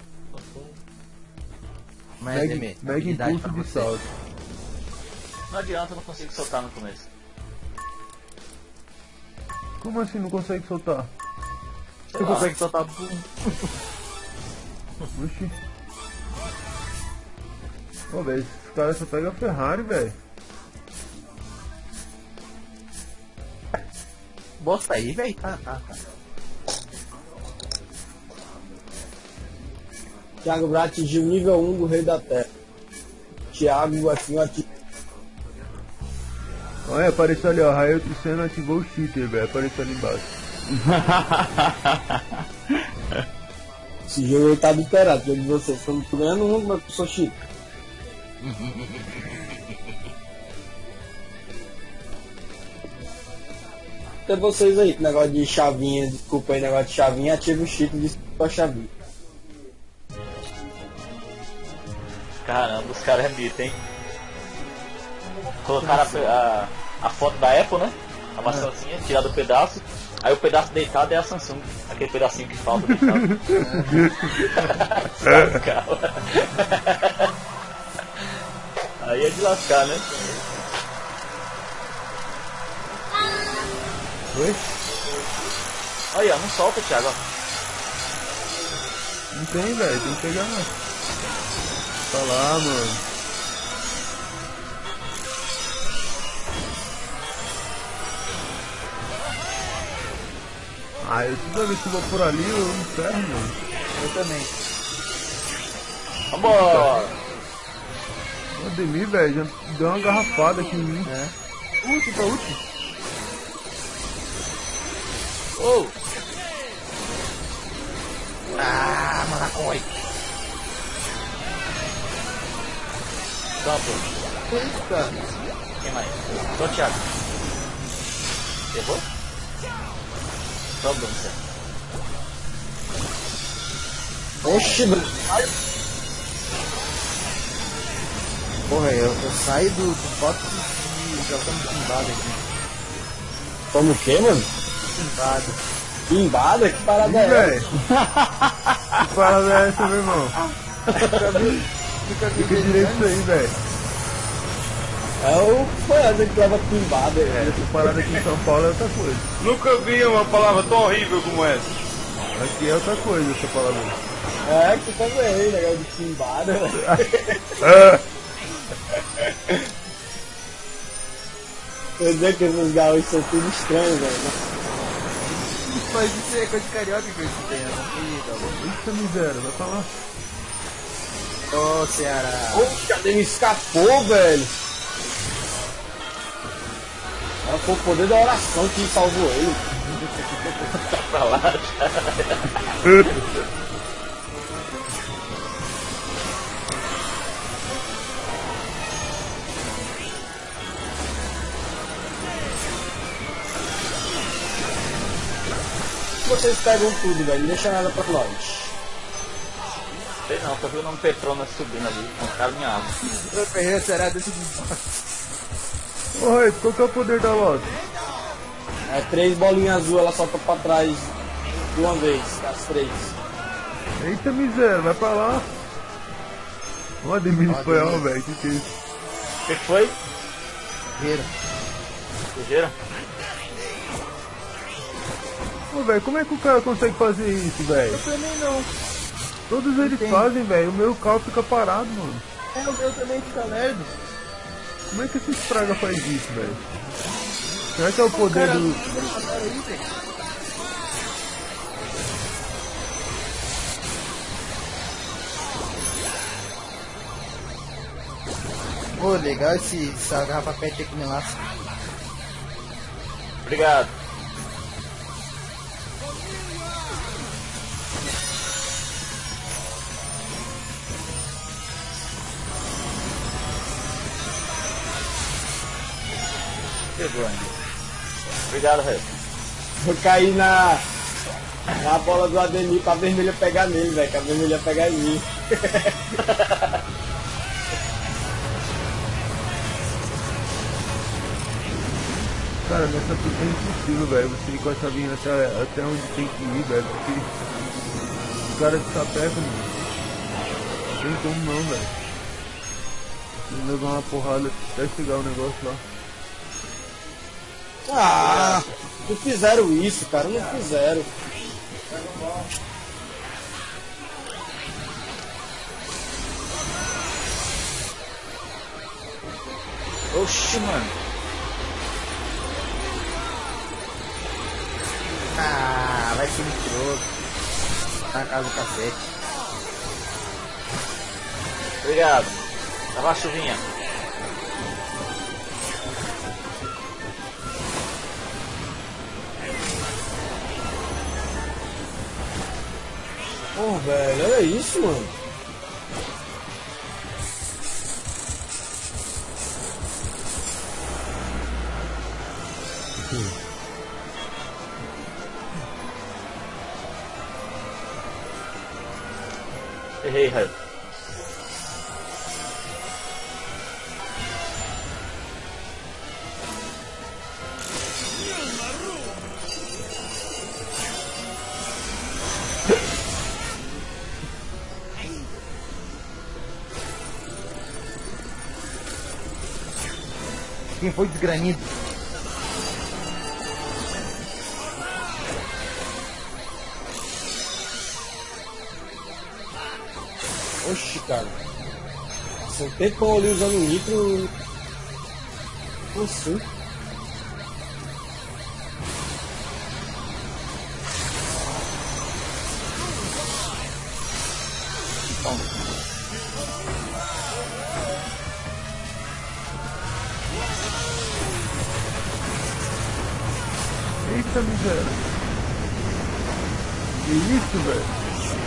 [SPEAKER 4] Mas,
[SPEAKER 5] Mega,
[SPEAKER 4] Demi,
[SPEAKER 5] mega
[SPEAKER 4] habilidade
[SPEAKER 5] impulso
[SPEAKER 4] pra
[SPEAKER 5] de
[SPEAKER 4] você.
[SPEAKER 5] salto.
[SPEAKER 3] Não adianta, eu não consigo soltar no começo.
[SPEAKER 5] Como assim não consegue soltar?
[SPEAKER 4] Você consegue soltar pum.
[SPEAKER 5] Oxi. Pô, velho, esses caras só pegam a Ferrari, velho.
[SPEAKER 4] Bosta aí, velho. Ah, tá, tá.
[SPEAKER 2] Thiago Brat atingiu o nível um do Rei da Terra. Thiago assim atingiu.
[SPEAKER 5] Olha, apareceu ali, ó. Raio Triceno ativou o cheater, velho. Apareceu ali embaixo.
[SPEAKER 2] Esse jogo aí tá adulterado, jogo de vocês. Estão ganhando um, mas eu sou chique. até vocês aí, com negócio de chavinha, desculpa aí, negócio de chavinha, ativa o cheat de desculpa a chavinha.
[SPEAKER 3] Caramba, os caras é mito, hein? Colocaram a, a, a foto da Apple, né? A maçãzinha, tirado o pedaço. Aí o pedaço deitado é a Samsung. Aquele pedacinho que falta deitado. Só o carro. Aí é de lascar, né?
[SPEAKER 5] Oi?
[SPEAKER 3] Olha, não solta, Thiago. Ó.
[SPEAKER 5] Não tem, velho, tem que pegar. Tá lá, mano. Ah, eu toda vez que eu vou por ali, eu me ferro, mano.
[SPEAKER 4] Eu também.
[SPEAKER 3] Vambora!
[SPEAKER 5] O Ademir, velho, já deu uma garrafada aqui em mim.
[SPEAKER 4] É.
[SPEAKER 5] Último pra último.
[SPEAKER 3] Oh!
[SPEAKER 4] Ah, maracoi.
[SPEAKER 3] Campo.
[SPEAKER 4] Eita.
[SPEAKER 3] Quem mais? Só o Thiago. Errou? Só o Bruno, certo?
[SPEAKER 2] Oxi, Bruno.
[SPEAKER 4] Porra, eu, eu saio do, do box e jogando pimbada aqui.
[SPEAKER 2] Como o quê, mano?
[SPEAKER 4] Pimbada.
[SPEAKER 2] Pimbada? Que parada
[SPEAKER 5] Ih,
[SPEAKER 2] é
[SPEAKER 5] velho.
[SPEAKER 2] essa?
[SPEAKER 5] Que parada é essa, meu irmão?
[SPEAKER 4] Nunca vi, nunca vi
[SPEAKER 5] Fica direito isso aí, velho.
[SPEAKER 2] É o fã que leva pimbada.
[SPEAKER 5] É, essa parada aqui em São Paulo é outra coisa.
[SPEAKER 1] Nunca vi uma palavra tão horrível como essa.
[SPEAKER 5] Aqui é outra coisa, essa palavra.
[SPEAKER 2] É, que também, negócio de pimbada.
[SPEAKER 5] Ah,
[SPEAKER 2] Quer dizer que esses gaúchos são tudo estranhos, velho.
[SPEAKER 4] Mas isso é coisa de carioca que eu escutei, né? Não fui, tá bom.
[SPEAKER 5] eita miséria, vai pra lá.
[SPEAKER 4] Ô, Ceará.
[SPEAKER 2] Oxe, a Demi escapou, velho. Ela foi o poder da oração que salvou ele.
[SPEAKER 3] Tá pra lá já.
[SPEAKER 2] Vocês pegam tudo, velho. Não deixa nada pra nós.
[SPEAKER 3] Sei não, só vi o nome Petronas subindo ali. Arrancaram minha asa.
[SPEAKER 4] Eu peguei o Ceará desse de
[SPEAKER 5] Ô, Rei, qual que é o poder da Lotus?
[SPEAKER 2] É três bolinhas azul, ela solta pra trás de uma vez, as três.
[SPEAKER 5] Eita miséria, vai pra lá. Ó, Ademir em espanhol, velho, que que é isso?
[SPEAKER 3] O que foi?
[SPEAKER 4] Guerreiro.
[SPEAKER 3] Sujeira?
[SPEAKER 5] Ô, velho, como é que o cara consegue fazer isso, velho?
[SPEAKER 4] Eu também não.
[SPEAKER 5] Todos eles
[SPEAKER 4] Entendi.
[SPEAKER 5] fazem, velho, o meu carro fica parado, mano.
[SPEAKER 4] É, o meu também fica lerdo.
[SPEAKER 5] Como é que esse estraga faz isso, velho? Será que é o poder
[SPEAKER 4] Cara,
[SPEAKER 5] do...
[SPEAKER 4] aí, velho. Pô, legal esse, essa garrafa pet aqui no laço.
[SPEAKER 3] Obrigado. Pegou ainda. Obrigado, Rei.
[SPEAKER 2] Eu caí na, na bola do Ademir pra vermelha pegar nele, velho. Que a vermelha ia pegar em mim.
[SPEAKER 5] Cara, nessa pista é impossível, velho, você ir com a chavinha até, até onde tem que ir, velho, porque o cara de sapeca, mano. Não tem como não, velho. Tem que levar uma porrada até chegar o negócio lá.
[SPEAKER 2] Ah, não fizeram isso, cara. Não fizeram.
[SPEAKER 3] Oxi, mano.
[SPEAKER 4] Ah, vai ser mentiroso. Tá na casa do cacete.
[SPEAKER 3] Obrigado. Tava a chuvinha.
[SPEAKER 2] Pô, velho, olha isso, mano.
[SPEAKER 3] Errei, raio.
[SPEAKER 4] Quem foi desgranido?
[SPEAKER 2] Oxi, cara. Passei um tempão ali usando nitro. Como assim?
[SPEAKER 5] Eita miséria. Que isso, velho?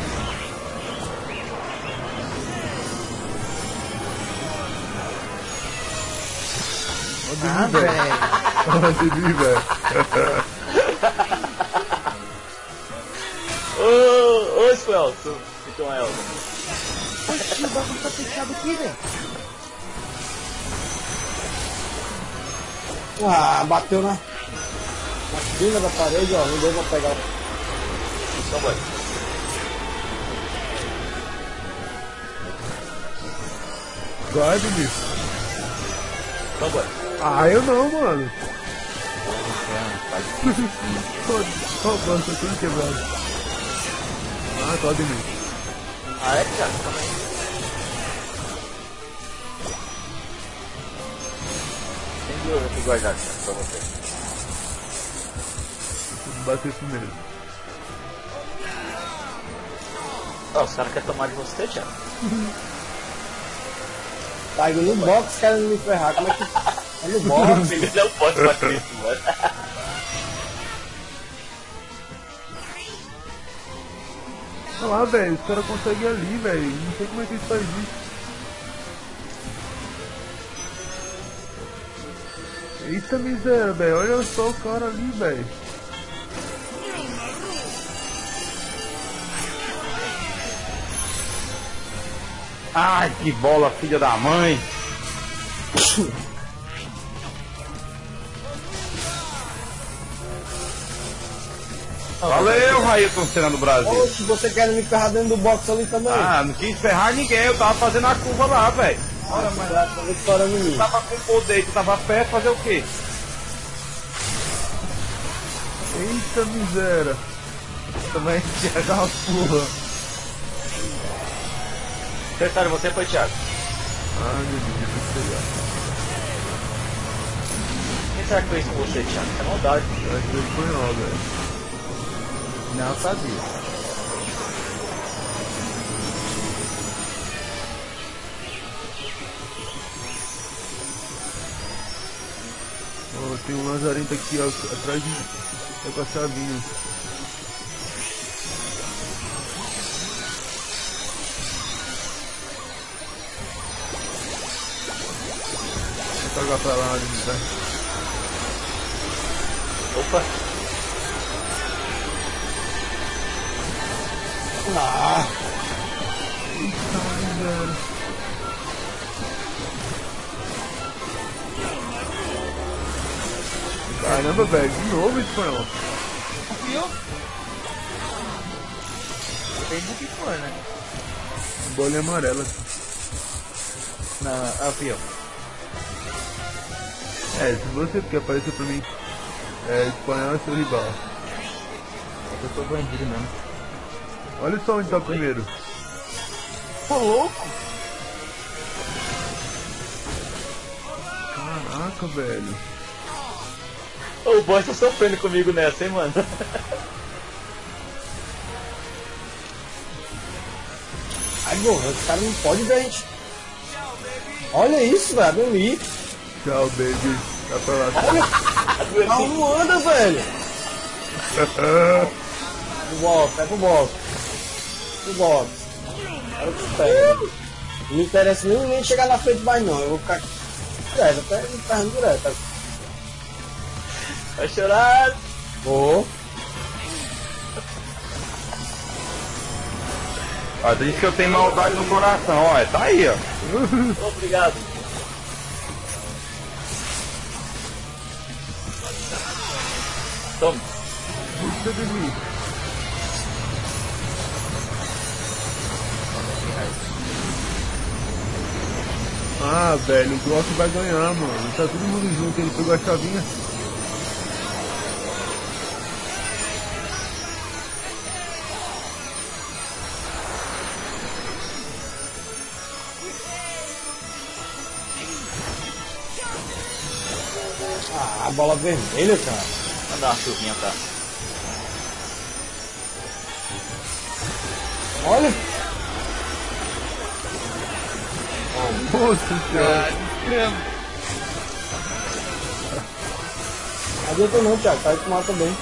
[SPEAKER 4] Ah, velho.
[SPEAKER 5] Olha de mim, velho.
[SPEAKER 3] Ô, ô, Spell, seu Então é Elton.
[SPEAKER 4] Oxi, o bagulho tá fechado aqui, velho.
[SPEAKER 2] Ah, bateu na, na quina da parede, ó. Não deu pra pegar.
[SPEAKER 3] Então vai.
[SPEAKER 5] Vai, bicho.
[SPEAKER 3] Então vai.
[SPEAKER 5] Ah, eu não, mano. Ó, mano, tá tudo quebrado. Ah, tá de mim.
[SPEAKER 3] Ah, é, cara? Também. Tem de ouro aqui guardado, cara, pra você.
[SPEAKER 5] Bater primeiro.
[SPEAKER 3] Ó, os caras querem tomar de você, Thiago.
[SPEAKER 2] Tá indo no box querendo me ferrar. Como é que. É no box.
[SPEAKER 3] Ele não pode bater isso, mano.
[SPEAKER 5] Olha lá, velho, os caras conseguem ali, velho. Não sei como é que eles fazem isso. Eita miséria, velho. Olha só o cara ali, velho.
[SPEAKER 1] Ai, que bola, filha da mãe. Valeu, Railton Senna do Brasil.
[SPEAKER 2] Oxe, você quer me ferrar dentro do box ali também?
[SPEAKER 1] Ah, não quis ferrar ninguém, eu tava fazendo a curva lá, velho.
[SPEAKER 2] Olha, mas lá tá estourando em mim.
[SPEAKER 1] Tu tava com poder, tu tava perto, fazer o quê?
[SPEAKER 5] Eita miséria.
[SPEAKER 4] Também tinha uma porra.
[SPEAKER 3] Acertaram você, foi, Thiago?
[SPEAKER 5] Ah, meu Deus, que pegar.
[SPEAKER 3] Quem será que fez com você, Thiago? É maldade.
[SPEAKER 5] Eu acho que ele foi mal, velho.
[SPEAKER 4] Não sabia.
[SPEAKER 5] Ó, tem um lazarento aqui, ó, atrás de... Tá com a chavinha. Vou jogar pra lá, tá?
[SPEAKER 3] Opa!
[SPEAKER 2] Ah,
[SPEAKER 5] Eita miséria. Caramba, velho, de novo espanhol.
[SPEAKER 4] Viu? Depende do que for, né?
[SPEAKER 5] Bolinha amarela.
[SPEAKER 4] Não, ah, fio.
[SPEAKER 5] É, se você quer aparecer pra mim, é, espanhol é seu rival.
[SPEAKER 4] Eu sou bandido mesmo.
[SPEAKER 5] Olha só onde tá o primeiro.
[SPEAKER 4] Pô, louco?
[SPEAKER 5] Caraca, velho.
[SPEAKER 3] O boss tá sofrendo comigo nessa, hein, mano?
[SPEAKER 2] ai, porra, esse cara não pode ver a gente. Olha isso, velho, dormir.
[SPEAKER 5] Tchau, baby. Tá pra lá.
[SPEAKER 2] Olha, não, não anda, velho. Pro box, é pro box. Pro box. Era o que pega. Não me interessa nem, nem chegar na frente mais não. Eu vou ficar direto, até me ferrando direto.
[SPEAKER 3] Vai chorar!
[SPEAKER 2] Vou.
[SPEAKER 1] Ó, diz que eu tenho maldade no coração, ó. Tá aí, ó.
[SPEAKER 3] Obrigado. Toma.
[SPEAKER 5] Puxa de mim. Ah, velho, o Glock vai ganhar, mano. Tá todo mundo junto, ele pegou a chavinha.
[SPEAKER 2] Ah, a bola vermelha, cara.
[SPEAKER 3] Vou dar uma chuvinha pra.
[SPEAKER 2] Olha.
[SPEAKER 5] Nossa senhora.
[SPEAKER 2] Não adianta não, Thiago. Cai que mata bem.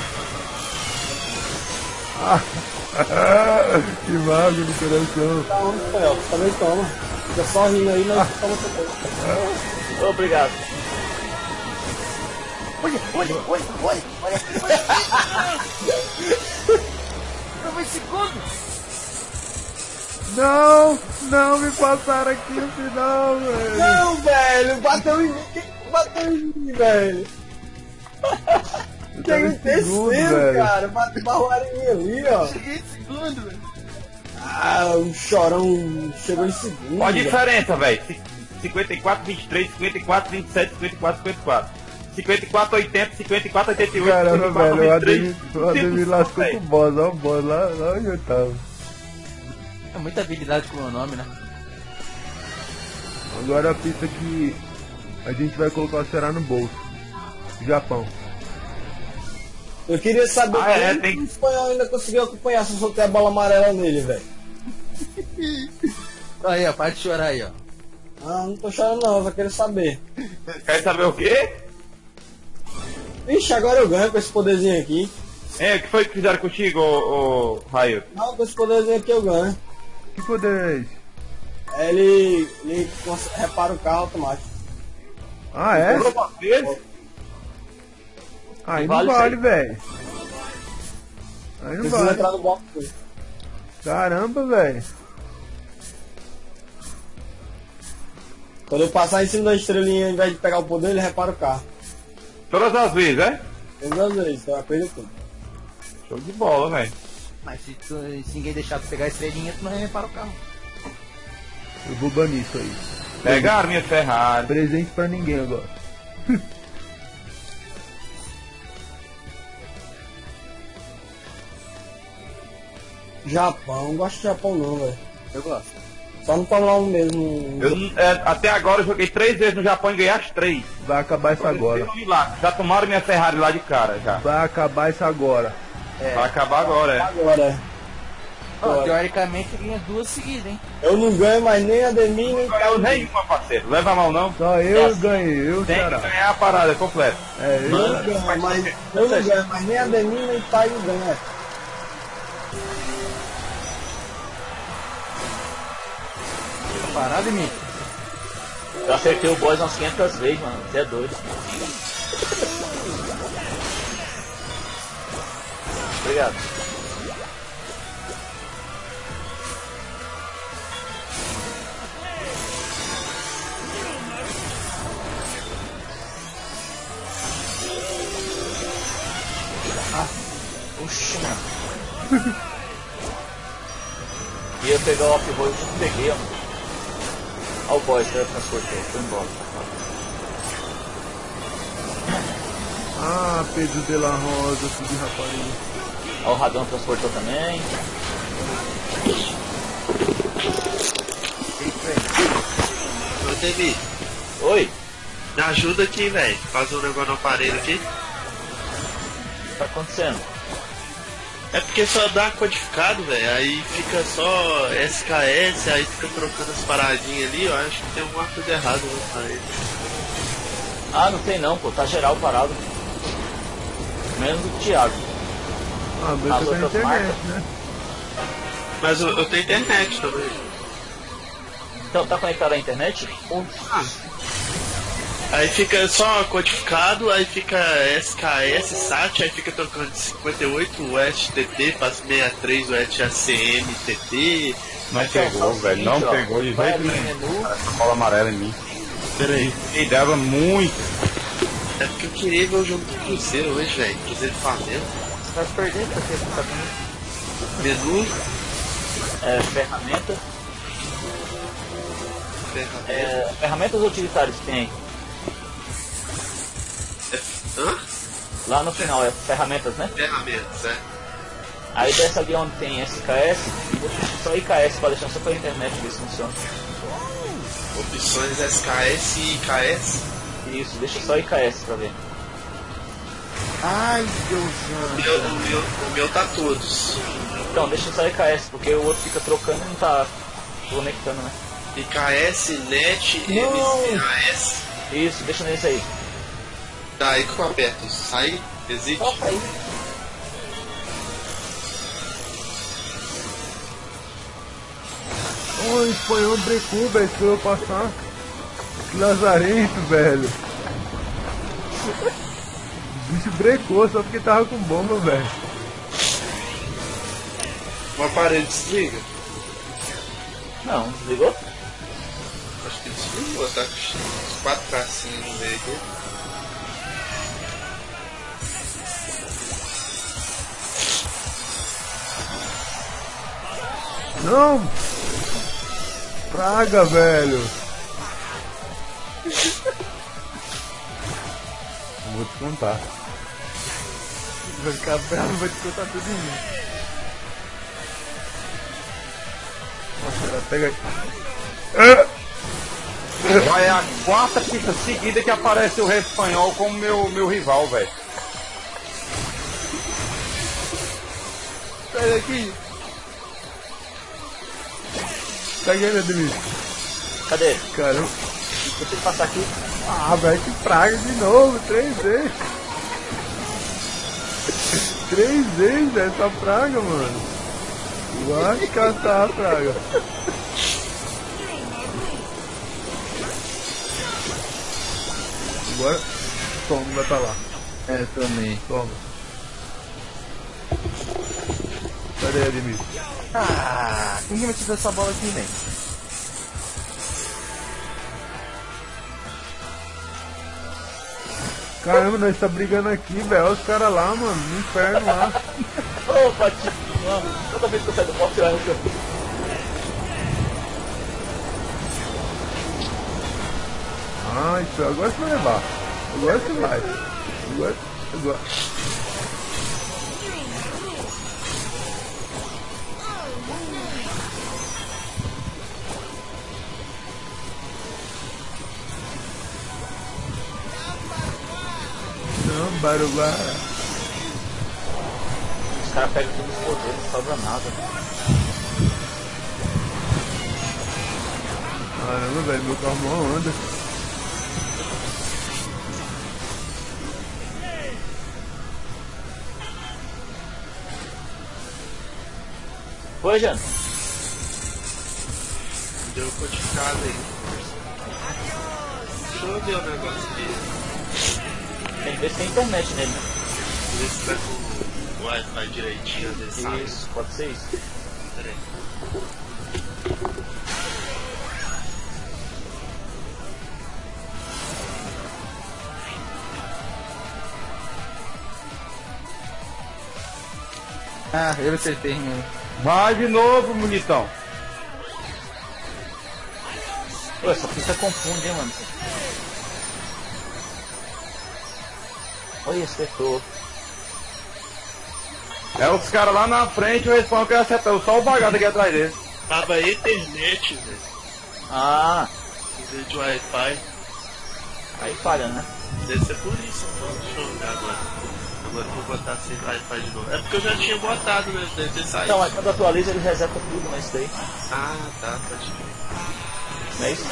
[SPEAKER 5] Que vago no coração.
[SPEAKER 2] Tá onde, Rafael? Também toma. Fica só rindo aí, mas toma também.
[SPEAKER 3] Obrigado.
[SPEAKER 4] Olha, olha, olha, olha, olha aqui. Dois segundos.
[SPEAKER 5] Não, não me passaram aqui no final, velho.
[SPEAKER 2] Não, velho. Bateu em mim. Quem bateu em mim, velho? Cheguei em terceiro, cara. Bateu barroaram em mim ali, ó.
[SPEAKER 4] Cheguei em segundo, velho.
[SPEAKER 2] Ah, o chorão chegou em segundo.
[SPEAKER 1] Qual a diferença, velho? cinquenta e quatro, vinte e três, cinquenta e quatro, vinte e sete, cinquenta e quatro, cinquenta e quatro. cinquenta e quatro, oitenta, cinquenta e quatro, oitenta e oito.
[SPEAKER 5] Caramba, velho, o Ademir, o Ademir lascou
[SPEAKER 1] velho.
[SPEAKER 5] com o boss, ó o boss lá, lá onde eu tava.
[SPEAKER 4] É muita habilidade com o meu nome, né?
[SPEAKER 5] Agora a pista que a gente vai colocar será no bolso. Japão.
[SPEAKER 2] Eu queria saber
[SPEAKER 1] Ah, é,
[SPEAKER 2] como
[SPEAKER 1] tem-
[SPEAKER 2] o espanhol ainda conseguiu acompanhar se eu soltei a bola amarela nele, velho.
[SPEAKER 4] Aí, ó, para de chorar aí, ó.
[SPEAKER 2] Ah, não tô chorando não, eu só quero saber.
[SPEAKER 1] Quer saber o quê?
[SPEAKER 2] Ixi, agora eu ganho com esse poderzinho aqui.
[SPEAKER 1] É, o que foi que fizeram contigo, ô, ô Raio?
[SPEAKER 2] Não, com esse poderzinho aqui eu ganho.
[SPEAKER 5] Que poder é esse?
[SPEAKER 2] Ele, ele cons- repara o carro automático.
[SPEAKER 5] Ah, é?
[SPEAKER 1] Comprou pra vocês?
[SPEAKER 5] Aí não
[SPEAKER 3] Vale
[SPEAKER 5] vale,
[SPEAKER 3] isso
[SPEAKER 5] velho. Aí não
[SPEAKER 2] Precisa
[SPEAKER 5] vale.
[SPEAKER 2] entrar no box.
[SPEAKER 5] Caramba, velho.
[SPEAKER 2] Quando eu passar em cima da estrelinha, ao invés de pegar o poder, ele repara o carro.
[SPEAKER 1] Todas as vezes, é?
[SPEAKER 2] Todas as vezes, então é coisa tudo.
[SPEAKER 1] Show de bola, velho.
[SPEAKER 4] Mas se, tu, se ninguém deixar tu pegar a estrelinha, tu não repara o carro.
[SPEAKER 5] Eu vou banir isso aí.
[SPEAKER 1] Pegaram minha Ferrari.
[SPEAKER 5] Presente pra ninguém agora.
[SPEAKER 2] Japão, não gosto de Japão não, velho.
[SPEAKER 4] Eu gosto.
[SPEAKER 2] Só no Fórmula um mesmo.
[SPEAKER 1] Eu, não- é, até agora eu joguei três vezes no Japão e ganhei as três.
[SPEAKER 5] Vai acabar isso agora.
[SPEAKER 1] Um milagre. Já tomaram minha Ferrari lá de cara, já.
[SPEAKER 5] Vai acabar isso agora.
[SPEAKER 1] Vai acabar agora, é.
[SPEAKER 2] Agora,
[SPEAKER 4] Ó,
[SPEAKER 2] Bora.
[SPEAKER 4] teoricamente ganha duas seguidas, hein?
[SPEAKER 2] eu não ganho mais nem a Demi, nem
[SPEAKER 1] Não ganhou nenhuma, parceiro. Leva a mão, não.
[SPEAKER 5] Só eu ganhei, eu
[SPEAKER 1] Tem que
[SPEAKER 5] será.
[SPEAKER 1] ganhar a parada completa.
[SPEAKER 5] É,
[SPEAKER 2] Eu
[SPEAKER 5] eu.
[SPEAKER 2] não ganho, mas eu não ganho, mas nem a Demi, nem o pai não ganha.
[SPEAKER 4] Tá parado em mim.
[SPEAKER 3] Eu acertei o boss umas quinhentas vezes, mano. Você é doido. Obrigado. Ah, oxi, mano. Ia pegar o off-road e não peguei, mano. Olha o boss que transportou, foi embora.
[SPEAKER 5] Ah, Pedro de la Rosa, filho de rapariga.
[SPEAKER 3] Olha o Radão transportou também.
[SPEAKER 6] Ô, Demi,
[SPEAKER 3] Oi,
[SPEAKER 6] me ajuda aqui, velho. Fazer um negócio no aparelho aqui.
[SPEAKER 3] o que tá acontecendo?
[SPEAKER 6] É porque só dá codificado, velho. Aí fica só S K S, aí fica trocando as paradinhas ali. Eu acho que tem alguma coisa errada no aparelho.
[SPEAKER 3] Ah, não tem não, pô, tá geral parado. Menos o Thiago.
[SPEAKER 5] Ah, mas
[SPEAKER 3] As
[SPEAKER 5] eu tô na
[SPEAKER 3] outras
[SPEAKER 5] internet,
[SPEAKER 3] marcas?
[SPEAKER 5] né?
[SPEAKER 6] Mas eu, eu tenho internet também.
[SPEAKER 3] Então, tá conectado à internet?
[SPEAKER 6] Aí fica só codificado, aí fica S K S, S A T, aí fica trocando de cinquenta e oito o S T T para sessenta e três o S A C M T T.
[SPEAKER 1] Não pegou, velho. Não pegou de jeito nenhum. Essa bola amarela em mim.
[SPEAKER 6] Pera aí.
[SPEAKER 1] E dava muito.
[SPEAKER 6] É porque eu queria ver o jogo do Cruzeiro hoje, velho. Cruzeiro Flamengo.
[SPEAKER 4] Você vai perder porque você tá com
[SPEAKER 6] Menu.
[SPEAKER 3] É, ferramenta.
[SPEAKER 6] Ferramenta.
[SPEAKER 3] É, ferramentas utilitárias que tem aí.
[SPEAKER 6] É, hã?
[SPEAKER 3] Lá no final é ferramentas, né?
[SPEAKER 6] Ferramentas, é.
[SPEAKER 3] Aí desce ali onde tem S K S e deixa só I K S pra deixar só pela internet ver se funciona.
[SPEAKER 6] Opções S K S e I K S.
[SPEAKER 3] Isso, deixa só I K S pra ver.
[SPEAKER 4] Ai, Deus
[SPEAKER 6] O meu, o meu, o meu tá todos.
[SPEAKER 3] Então, deixa só I K S, porque o outro fica trocando e não tá conectando, né?
[SPEAKER 6] I K S, NET, M C A S.
[SPEAKER 3] Isso, deixa nesse aí.
[SPEAKER 6] Tá, aí que eu aperto. Sai, exit.
[SPEAKER 3] Só aí.
[SPEAKER 5] Ô, o espanhol brecou, velho, se eu passar. Que lazarento, velho. O bicho brecou só porque tava com bomba, velho.
[SPEAKER 6] O aparelho desliga?
[SPEAKER 3] Não, desligou?
[SPEAKER 6] Acho que desligou, tá com os quatro tracinhos no meio aqui.
[SPEAKER 5] Não! Praga, velho! Vou te contar.
[SPEAKER 4] Vai ficar bravo, vai te contar tudo em mim.
[SPEAKER 5] Nossa, pega aí. Ah!
[SPEAKER 1] Vai a quarta pista seguida que aparece o Rei Espanhol como meu, meu rival, velho.
[SPEAKER 4] Sai daqui!
[SPEAKER 5] Pega aí, Ademir.
[SPEAKER 3] Cadê?
[SPEAKER 5] Caramba.
[SPEAKER 3] Eu tenho que passar aqui.
[SPEAKER 5] Ah, velho, que praga de novo, três vezes. Três vezes essa praga, mano. Vai catar a praga. Agora, toma, vai pra lá.
[SPEAKER 4] É, também.
[SPEAKER 5] Toma. Cadê, Ademir?
[SPEAKER 4] Ah, ninguém vai tirar essa bola aqui, velho.
[SPEAKER 5] Caramba, nós tá brigando aqui, velho. Olha os caras lá, mano, no inferno lá.
[SPEAKER 3] Ô, Patinho, mano, toda vez que eu saio do box eu erro o campo.
[SPEAKER 5] Ah, isso, agora você vai levar. Agora você vai. Agora, agora. Não, Barubara.
[SPEAKER 3] Os caras pegam todos os poderes, não sobra nada.
[SPEAKER 5] Caramba, velho, meu carro não anda.
[SPEAKER 3] Oi, Jano.
[SPEAKER 6] Deu codificado aí. Deixa eu ver o negócio aqui.
[SPEAKER 3] Tem que ver se tem internet nele, né?
[SPEAKER 6] Ver se tá com o Wi-Fi direitinho desse site.
[SPEAKER 3] Isso, pode ser isso.
[SPEAKER 6] Pera aí.
[SPEAKER 4] Ah, eu acertei, mano.
[SPEAKER 1] Vai de novo, bonitão.
[SPEAKER 3] Pô, essa pista confunde, hein, mano. Olha, acertou.
[SPEAKER 1] É os caras lá na frente, o Respawn quer acertar. Só o bagaço aqui atrás dele.
[SPEAKER 6] Tava a internet, velho.
[SPEAKER 3] Ah,
[SPEAKER 6] Em vez de Wi-Fi.
[SPEAKER 3] aí falha, né?
[SPEAKER 6] Deve ser por isso, então. Deixa eu olhar agora. Agora eu vou botar sem Wi-Fi de novo. É porque eu já tinha botado, né? Deve ter saído.
[SPEAKER 3] Então, aí quando atualiza ele reseta tudo, mas isso daí.
[SPEAKER 6] Ah, tá, pode crer.
[SPEAKER 3] Não é isso?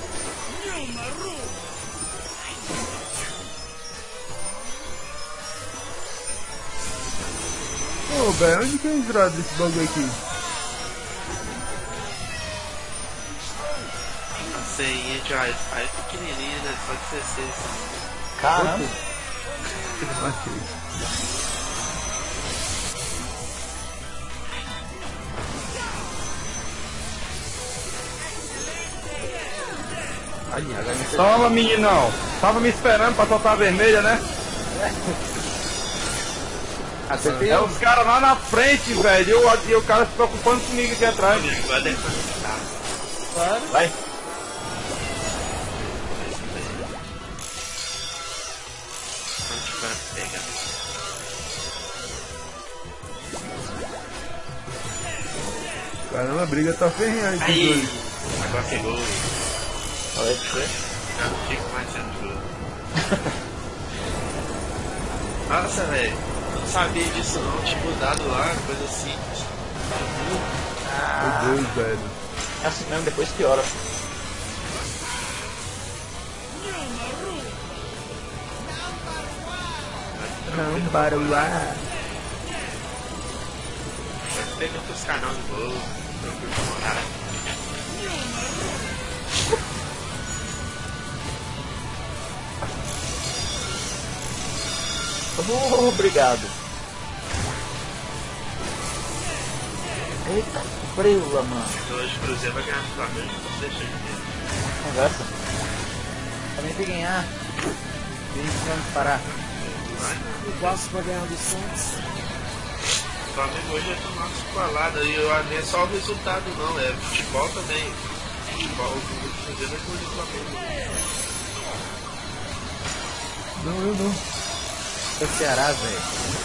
[SPEAKER 5] Ô, velho, onde que é entrado desse bagulho aqui?
[SPEAKER 6] senha de Wi-Fi é pequenininha, né? Só dezesseis.
[SPEAKER 3] Caramba.
[SPEAKER 1] Toma, meninão. Tava me esperando pra soltar a vermelha, né?
[SPEAKER 4] Acertei.
[SPEAKER 1] É os caras lá na frente, velho. E eu- e o cara se preocupando comigo aqui atrás.
[SPEAKER 6] Vai desconectar.
[SPEAKER 4] Claro.
[SPEAKER 3] Vai.
[SPEAKER 6] Onde vai pegar?
[SPEAKER 5] Caramba, a briga tá ferrenha entre os
[SPEAKER 6] Aí!
[SPEAKER 5] dois.
[SPEAKER 6] Agora pegou.
[SPEAKER 3] Olha pra você.
[SPEAKER 6] Eu não fico mais sendo jogo. Nossa, velho. Não sabia disso não. Tinha mudado lá, coisa assim.
[SPEAKER 5] Meu Deus, velho.
[SPEAKER 3] É assim mesmo, depois piora.
[SPEAKER 5] Não, Baruá.
[SPEAKER 6] Tem outros canais de boa. Tranquilo pra morar.
[SPEAKER 3] Oh, obrigado. Eita, frila, mano.
[SPEAKER 6] Hoje o Cruzeiro vai ganhar no Flamengo. Não deixa de ver.
[SPEAKER 3] Conversa.
[SPEAKER 4] Também tem que ganhar. Tem que parar.
[SPEAKER 6] Vai.
[SPEAKER 2] O Vasco vai ganhar do Santos.
[SPEAKER 6] O Flamengo hoje é tão nosso esqualado. E eu não é só o resultado não. É futebol também. Futebol, o Cruzeiro é coisa do Flamengo.
[SPEAKER 5] Não, eu não.
[SPEAKER 4] O Ceará, velho.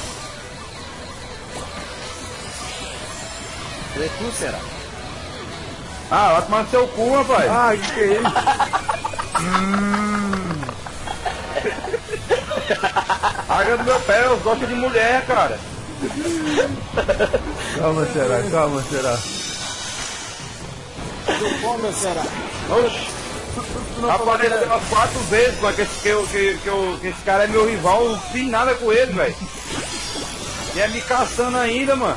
[SPEAKER 4] Cadê tu, Ceará?
[SPEAKER 1] Ah, vai tomar no seu cu, rapaz.
[SPEAKER 5] Ah, que que é isso? hum.
[SPEAKER 1] Águia do meu pé, eu gosto de mulher, cara.
[SPEAKER 5] Calma, será? Calma, será?
[SPEAKER 2] Do Palmeiras, será?
[SPEAKER 1] Oxi. Apareceu umas quatro vezes, mano, que esse, que, eu, que, que, eu, que esse cara é meu rival, eu não fiz nada com ele, velho. E é me caçando ainda, mano.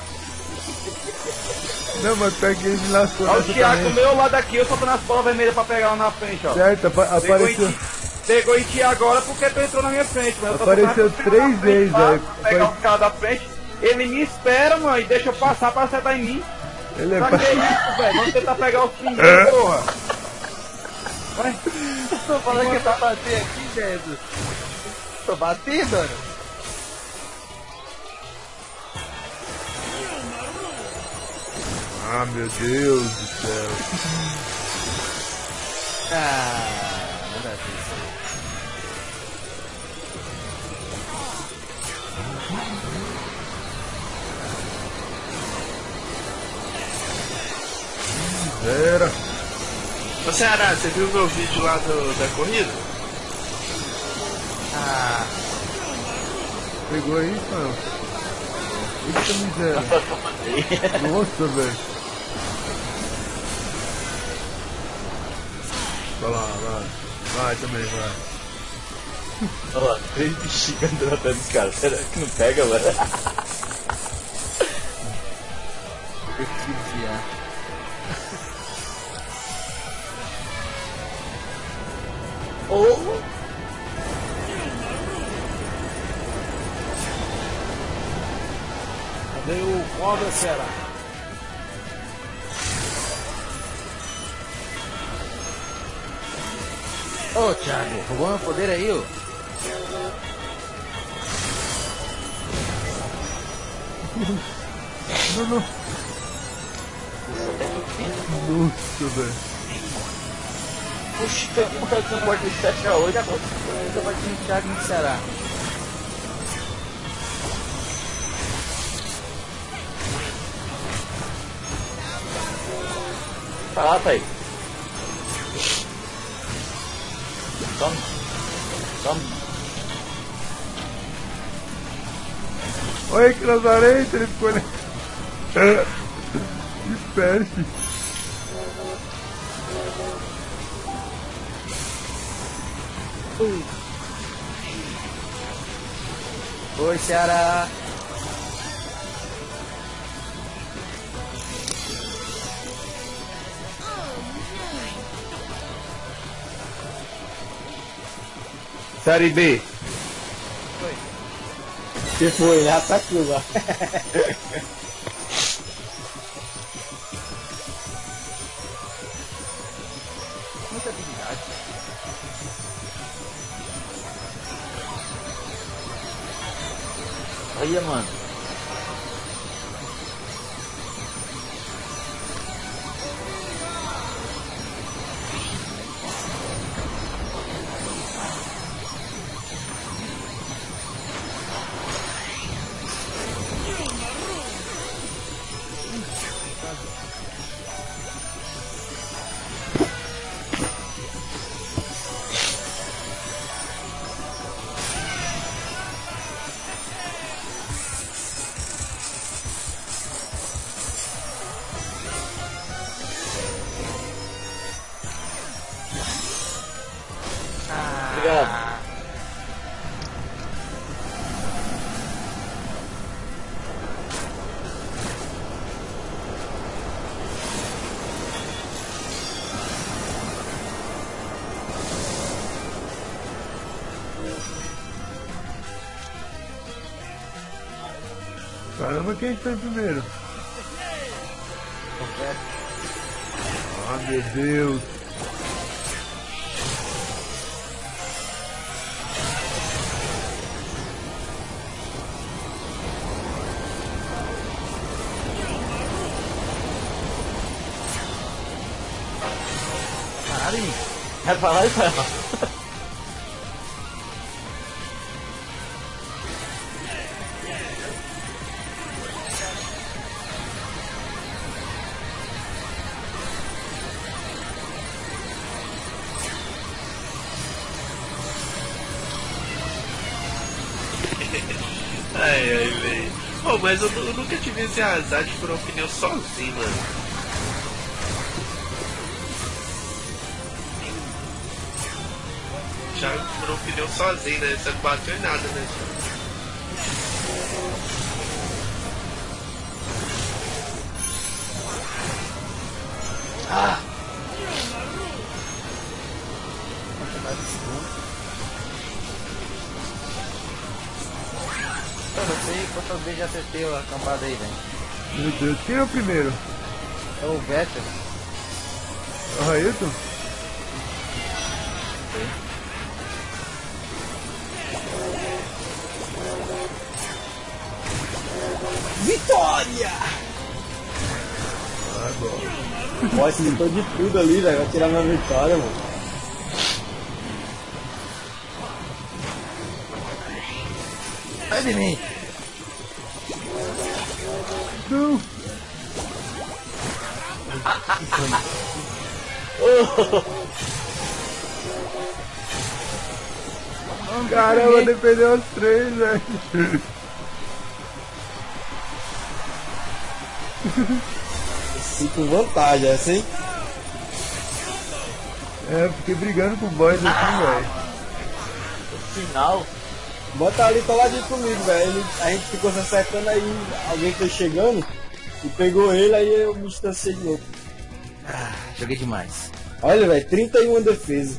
[SPEAKER 5] Não, mas pega ele me lascou
[SPEAKER 1] Olha o
[SPEAKER 5] nessa
[SPEAKER 1] Thiago do
[SPEAKER 5] também.
[SPEAKER 1] meu lado aqui, eu soltando as bolas vermelhas pra pegar lá na frente, ó.
[SPEAKER 5] Certo, apa
[SPEAKER 1] Pegou em,
[SPEAKER 5] apareceu.
[SPEAKER 1] ti, pegou em ti agora porque tu entrou na minha frente, mano. Eu tô
[SPEAKER 5] Apareceu
[SPEAKER 1] soltando as
[SPEAKER 5] três
[SPEAKER 1] bolas na frente
[SPEAKER 5] vezes,
[SPEAKER 1] lá,
[SPEAKER 5] velho.
[SPEAKER 1] pra pegar os caras da frente. Ele me espera, mano, e deixa eu passar pra acertar em mim.
[SPEAKER 5] Ele é
[SPEAKER 1] Pra
[SPEAKER 5] pa-
[SPEAKER 1] que isso, velho? Vamos tentar pegar os primeiros, porra. Vai.
[SPEAKER 4] Tô falando que é pra bater aqui, velho. Tô batendo, mano.
[SPEAKER 5] Ah, meu Deus do céu.
[SPEAKER 4] Ah, nada a ver isso aí.
[SPEAKER 5] Era.
[SPEAKER 6] Ô Ceará, você viu o meu vídeo lá do, da corrida?
[SPEAKER 4] Ah,
[SPEAKER 5] Pegou aí, mano. Eita miséria. Nossa, velho. Vai lá, vai. Vai também, vai.
[SPEAKER 3] Olha lá, três bichinhos andando atrás dos caras. Será que não pega, velho?
[SPEAKER 4] eu que desviar.
[SPEAKER 3] Oh!
[SPEAKER 2] Cadê o Palmeiras, será?
[SPEAKER 4] Ô, Thiago, roubou meu poder aí, ô.
[SPEAKER 5] Não, não. Nossa, velho.
[SPEAKER 3] Puxa, como que não pode me fechar hoje?
[SPEAKER 4] Thiago, eu bati no Thiago no Ceará.
[SPEAKER 3] Tá lá, tá aí. Toma. Toma.
[SPEAKER 5] Olha que lazarento, ele ficou ali. Esperte.
[SPEAKER 4] Oi, Ceará.
[SPEAKER 1] Série B.
[SPEAKER 2] Que foi? Ele já tá aqui lá.
[SPEAKER 4] Muita habilidade.
[SPEAKER 3] Olha, mano. Obrigado.
[SPEAKER 5] Caramba, quem está em primeiro? Ah, meu Deus.
[SPEAKER 4] Caralho, hein?
[SPEAKER 3] Vai pra lá e vai lá.
[SPEAKER 6] Ai, ai, velho. Pô, mas eu, nu- eu nunca tive esse azar de furar um pneu sozinho, mano. Já furou um pneu sozinho, né? Você não bateu em nada, né?
[SPEAKER 3] Ah!
[SPEAKER 4] Eu não sei quantas vezes já acertei a campada aí, velho.
[SPEAKER 5] Meu Deus, quem é o primeiro?
[SPEAKER 4] É o Vettel.
[SPEAKER 5] É o Railton?
[SPEAKER 2] Vitória!
[SPEAKER 5] Ah, bom.
[SPEAKER 2] Pô, você tentou de tudo ali, velho. Vai tirar minha vitória, mano.
[SPEAKER 4] Sai de mim!
[SPEAKER 5] Não. Caramba, defendeu os três, velho.
[SPEAKER 2] Sinto vantagem, essa, hein?
[SPEAKER 5] É, fiquei brigando com o boys aqui, velho.
[SPEAKER 3] Final.
[SPEAKER 2] Bota ali coladinho comigo, velho. Ele- A gente ficou se acertando aí, alguém foi chegando e pegou ele, aí eu me distanciei de novo.
[SPEAKER 4] Ah, joguei demais.
[SPEAKER 2] Olha, velho, trinta e uma defesa.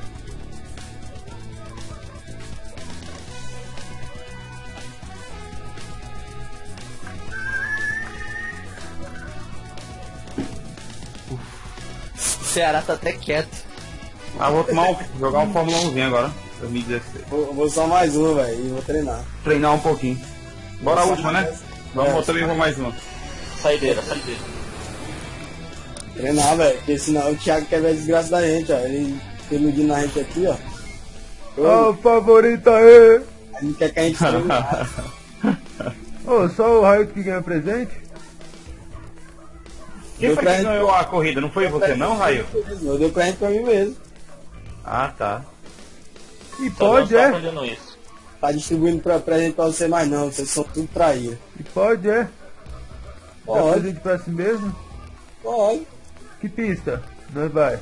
[SPEAKER 4] O Ceará tá até quieto.
[SPEAKER 1] Ah, vou tomar um, jogar um Fórmula um agora. dois mil e dezesseis.
[SPEAKER 2] Vou, vou só mais uma, velho, e vou treinar.
[SPEAKER 1] Treinar um pouquinho. Bora a
[SPEAKER 2] Só
[SPEAKER 1] última, né?
[SPEAKER 2] mais-
[SPEAKER 1] Vamos,
[SPEAKER 2] É.
[SPEAKER 1] eu também vou mais uma.
[SPEAKER 3] Saideira, saideira.
[SPEAKER 2] Treinar, velho, porque senão o Thiago quer ver a desgraça da gente, ó. Ele tá iludindo a gente aqui, ó.
[SPEAKER 5] Ó, o favorito aí.
[SPEAKER 2] Ele quer que a gente treine mais.
[SPEAKER 5] Ô, só o Railton que ganha presente?
[SPEAKER 1] Quem
[SPEAKER 2] Deu
[SPEAKER 1] foi
[SPEAKER 2] pra
[SPEAKER 1] que
[SPEAKER 2] gente-
[SPEAKER 1] ganhou a corrida? Não foi você não, Raio?
[SPEAKER 2] Eu dei presente pra mim mesmo.
[SPEAKER 1] Ah, tá.
[SPEAKER 5] E
[SPEAKER 3] Só
[SPEAKER 5] pode,
[SPEAKER 3] não tá
[SPEAKER 5] é?
[SPEAKER 3] fazendo isso.
[SPEAKER 2] Tá distribuindo pra presente pra você mais não, vocês são tudo traíra.
[SPEAKER 5] E pode, é? Dá
[SPEAKER 2] Pode,
[SPEAKER 5] presente pra si mesmo?
[SPEAKER 2] pode.
[SPEAKER 5] Que pista? Nós vai.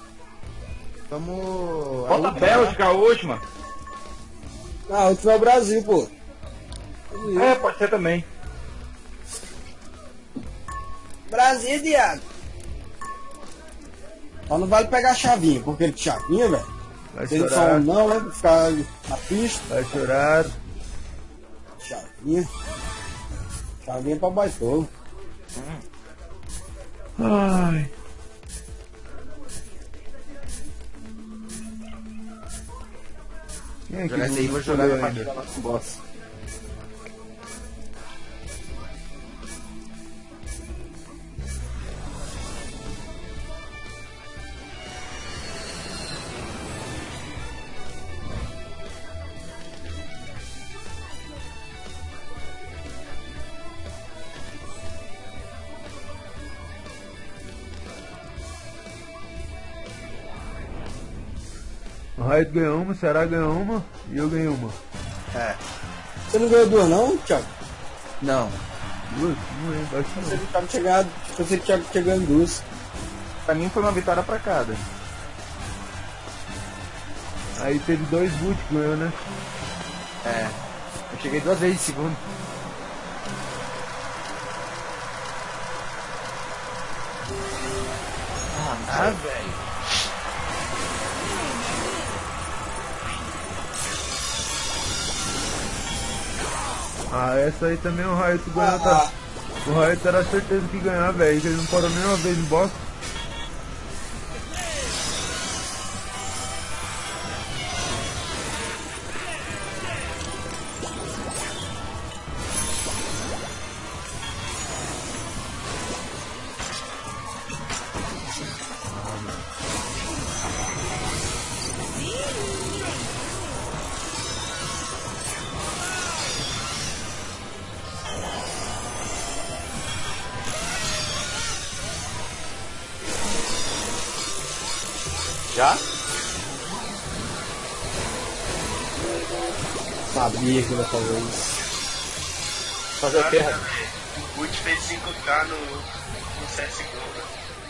[SPEAKER 4] Vamos.
[SPEAKER 1] Bota a Bélgica, a última.
[SPEAKER 2] Ah, a última é o Brasil, pô.
[SPEAKER 1] É, pode ser também.
[SPEAKER 2] Brasil, Diago. Só não vale pegar a chavinha, porque ele chavinha, velho.
[SPEAKER 5] Vai
[SPEAKER 2] Tem só
[SPEAKER 5] chorar.
[SPEAKER 2] um não, né? Pra ficar na pista.
[SPEAKER 5] Vai chorar.
[SPEAKER 2] Chavinha. Chavinha pra baitolo.
[SPEAKER 5] Ai. Quem é que
[SPEAKER 4] Jogar esse aí,
[SPEAKER 5] não
[SPEAKER 4] vou jogar na
[SPEAKER 5] ainda?
[SPEAKER 4] partida lá com o boss.
[SPEAKER 5] O Raid ganhou uma, o Ceará ganhou uma e eu ganhei uma.
[SPEAKER 4] É.
[SPEAKER 2] Você não ganhou duas não, Thiago?
[SPEAKER 4] Não.
[SPEAKER 5] Duas? Não lembro, acho que
[SPEAKER 2] Você
[SPEAKER 5] não.
[SPEAKER 2] não tava chegando, você que tinha chegando duas.
[SPEAKER 4] Pra mim foi uma vitória pra cada.
[SPEAKER 5] Aí teve dois boot que ganhou, né?
[SPEAKER 4] É. Eu cheguei duas vezes em segundo. Ah, velho.
[SPEAKER 5] Ah, essa aí também o Raid ganhou,
[SPEAKER 2] Ah,
[SPEAKER 5] tá? O Raid era certeza que ia ganhar, velho, que ele não parou nem uma vez no box.
[SPEAKER 3] Já?
[SPEAKER 2] sabia que ele ia fazer isso.
[SPEAKER 3] Fazer o quê, rapaz?
[SPEAKER 6] O Boot fez cinco K no, no C S G O. Né?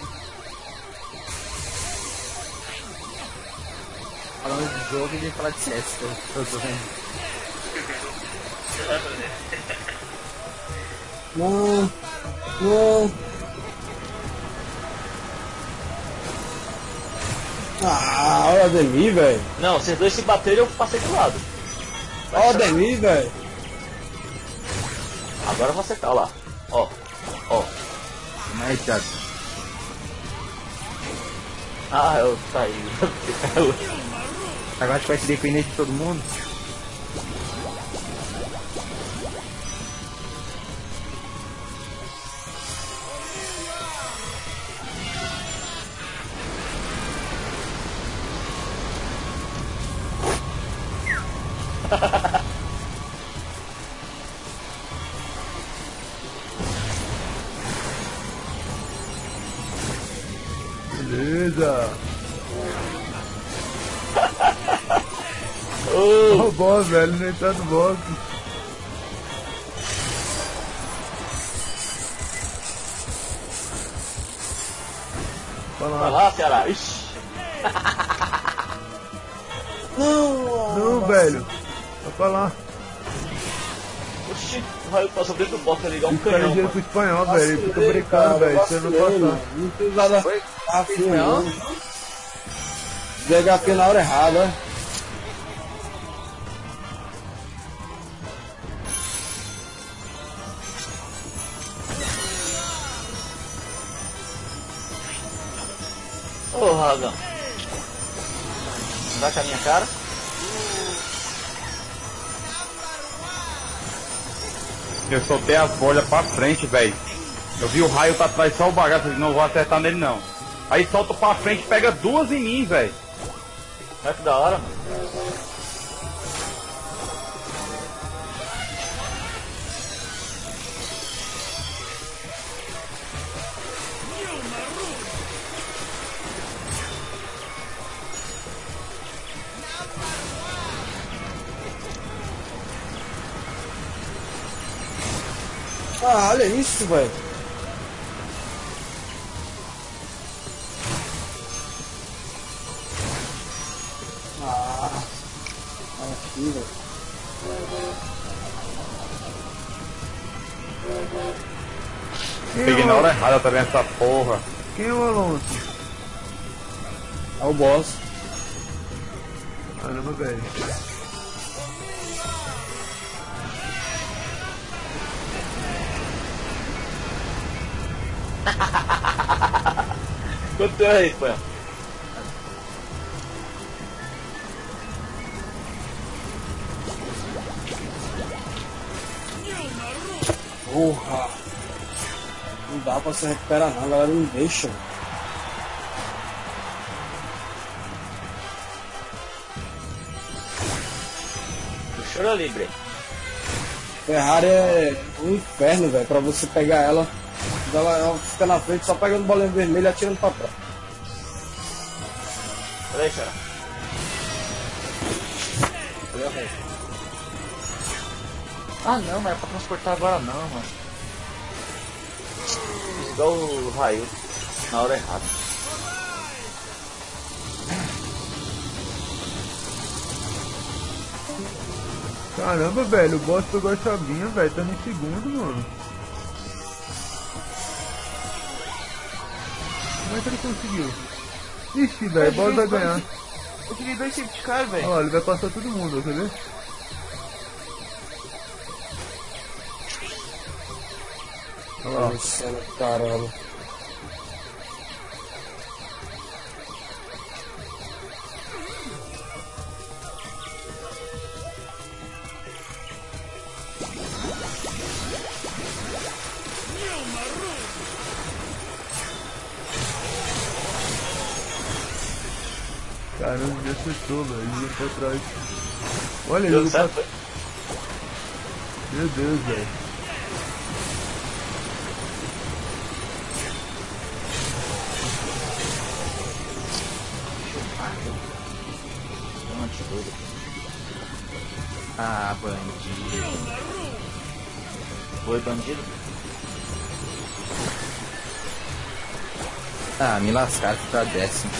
[SPEAKER 4] Falando de jogo, a gente fala de C S, que eu eu tô vendo.
[SPEAKER 2] Não, não. Ah, olha o Ademir, velho.
[SPEAKER 3] Não, vocês dois se baterem, eu passei do lado.
[SPEAKER 2] Olha o Ademir, velho.
[SPEAKER 3] Agora você tá lá. Ó, ó.
[SPEAKER 4] Calma aí, Thiago.
[SPEAKER 3] Ah, eu saí.
[SPEAKER 4] Agora a gente vai se depender de todo mundo?
[SPEAKER 5] Beleza.
[SPEAKER 3] Ô,
[SPEAKER 5] Ó o boss, velho, nem tá no boss. Fala
[SPEAKER 3] vai
[SPEAKER 5] lá.
[SPEAKER 3] lá, Ceará. Ixi.
[SPEAKER 2] Não,
[SPEAKER 5] Não, velho. Vai pra lá.
[SPEAKER 3] Oxi, o raio passou dentro do box ali, igual um
[SPEAKER 5] Esse cara
[SPEAKER 3] canhão,
[SPEAKER 5] ligeiro
[SPEAKER 3] mano.
[SPEAKER 5] pro espanhol, velho. Ele fica brincando, velho. Você não passar.
[SPEAKER 2] Não tem usado a
[SPEAKER 4] Foi?
[SPEAKER 2] a filme,
[SPEAKER 4] Não?
[SPEAKER 2] não. Deu H P na hora errada, ó.
[SPEAKER 3] Ô, Ragão. Vai com a minha cara?
[SPEAKER 1] Eu soltei as bolhas pra frente, velho. Eu vi o raio tá atrás só o bagaço, eu não vou acertar nele não. Aí solta pra frente, pega duas em mim, velho.
[SPEAKER 3] Olha que da hora, mano.
[SPEAKER 2] Ah, olha isso, velho. Ah, aqui, velho.
[SPEAKER 5] Quem
[SPEAKER 1] Peguei
[SPEAKER 5] é
[SPEAKER 1] na
[SPEAKER 5] o-
[SPEAKER 1] hora errada também essa porra.
[SPEAKER 5] Quem é o Alonso?
[SPEAKER 2] É o boss.
[SPEAKER 5] Caramba, velho.
[SPEAKER 3] Quanto tempo aí, pô?
[SPEAKER 2] Porra! Não dá pra se recuperar não, a galera não deixa.
[SPEAKER 3] Choro livre.
[SPEAKER 2] Ferrari é um inferno, velho, pra você pegar ela. Ela, ela fica na frente só pegando bolinha vermelha e atirando pra trás.
[SPEAKER 3] Olha aí, cara. Ah não, mas é pra transportar agora não, mano. Fiz igual o raio na hora errada.
[SPEAKER 5] Caramba, velho, o boss pegou a chavinha, velho, tá no segundo, mano. Como é que ele conseguiu? Ixi, velho, o boss vai ganhar.
[SPEAKER 4] Eu tirei dois safety car, velho.
[SPEAKER 5] Olha, ele vai passar todo mundo, quer ver? Olha lá.
[SPEAKER 2] Nossa, caramba.
[SPEAKER 5] Caramba, me acertou, velho, ele veio pra trás. Olha, ele
[SPEAKER 3] Deu
[SPEAKER 5] veio pra...
[SPEAKER 3] certo?
[SPEAKER 5] Meu Deus, velho.
[SPEAKER 4] Ah, bandido.
[SPEAKER 3] Foi bandido?
[SPEAKER 4] Ah, me lascaram pra décimo.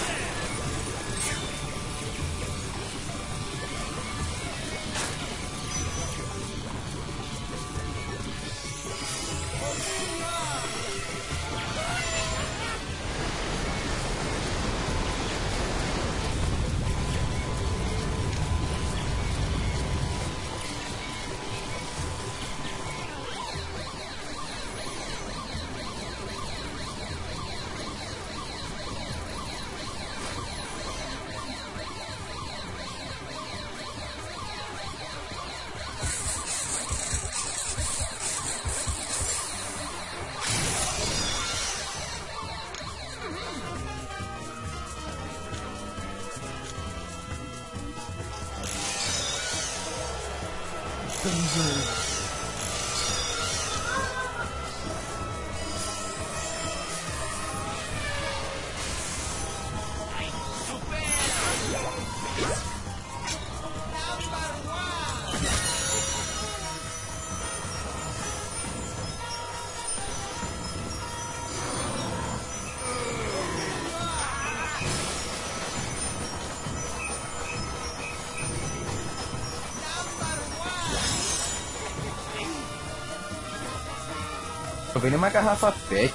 [SPEAKER 4] Tô vendo uma garrafa pet.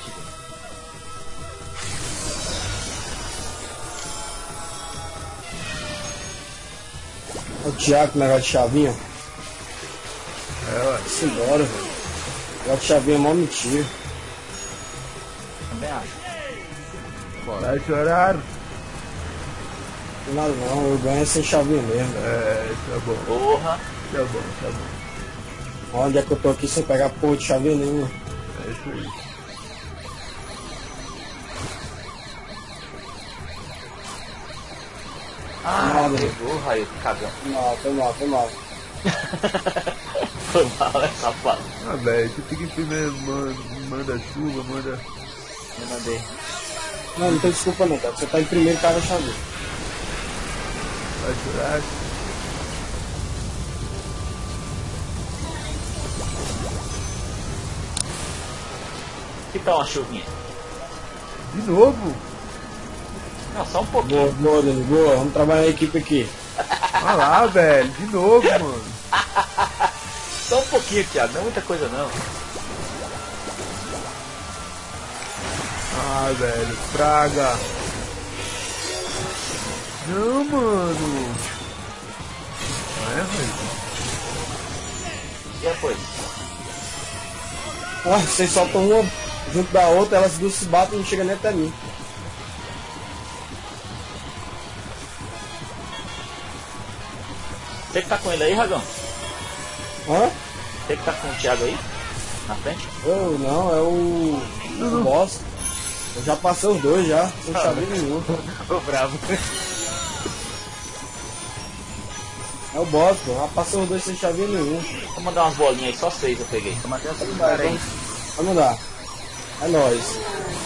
[SPEAKER 2] O Thiago, negócio de chavinha.
[SPEAKER 5] É, ué.
[SPEAKER 2] Simbora, velho. Negócio de chavinha é mó mentira.
[SPEAKER 3] Também acho.
[SPEAKER 5] Vai chorar.
[SPEAKER 2] Não nada não, eu ganho sem chavinha mesmo, velho.
[SPEAKER 5] É, tá bom,
[SPEAKER 3] Porra.
[SPEAKER 5] tá bom, tá bom.
[SPEAKER 2] Onde é que eu tô aqui sem pegar porra de chavinha nenhuma?
[SPEAKER 5] É isso aí.
[SPEAKER 3] Ah,
[SPEAKER 2] Nada.
[SPEAKER 3] pegou, raio, cagão.
[SPEAKER 2] Foi mal, foi mal, foi mal.
[SPEAKER 3] Foi mal, é safado.
[SPEAKER 5] Ah, velho, você fica em primeiro, manda, manda chuva, manda...
[SPEAKER 3] Eu mandei.
[SPEAKER 2] Não, não tem desculpa não, cara. Você tá em primeiro, cara, chavinha.
[SPEAKER 5] Vai chorar.
[SPEAKER 3] Que tal uma chuvinha?
[SPEAKER 5] De novo?
[SPEAKER 3] Não, só um pouquinho.
[SPEAKER 2] Boa, boa, Dani, boa. Vamos trabalhar a equipe aqui.
[SPEAKER 5] Olha lá, velho, de novo, mano.
[SPEAKER 3] Só um pouquinho, Thiago. Não é muita coisa, não.
[SPEAKER 5] Ah, velho, praga. Não, mano. É, velho.
[SPEAKER 3] E depois?
[SPEAKER 2] Ué, vocês soltam uma junto da outra, elas duas se batem e não chegam nem até mim.
[SPEAKER 3] Você que tá com ele aí, Ragão?
[SPEAKER 2] Hã?
[SPEAKER 3] Você que tá com o Thiago aí? Na frente?
[SPEAKER 2] Eu não, é o. o boss. Eu já passei os dois já, sem saber nenhum.
[SPEAKER 4] Tô bravo.
[SPEAKER 2] É o boss, pô. Já passei os dois sem chavinha nenhum.
[SPEAKER 3] Vou mandar umas bolinhas aí, só seis eu peguei.
[SPEAKER 4] Tô matando essa cara aí.
[SPEAKER 2] Vamos lá. É nóis.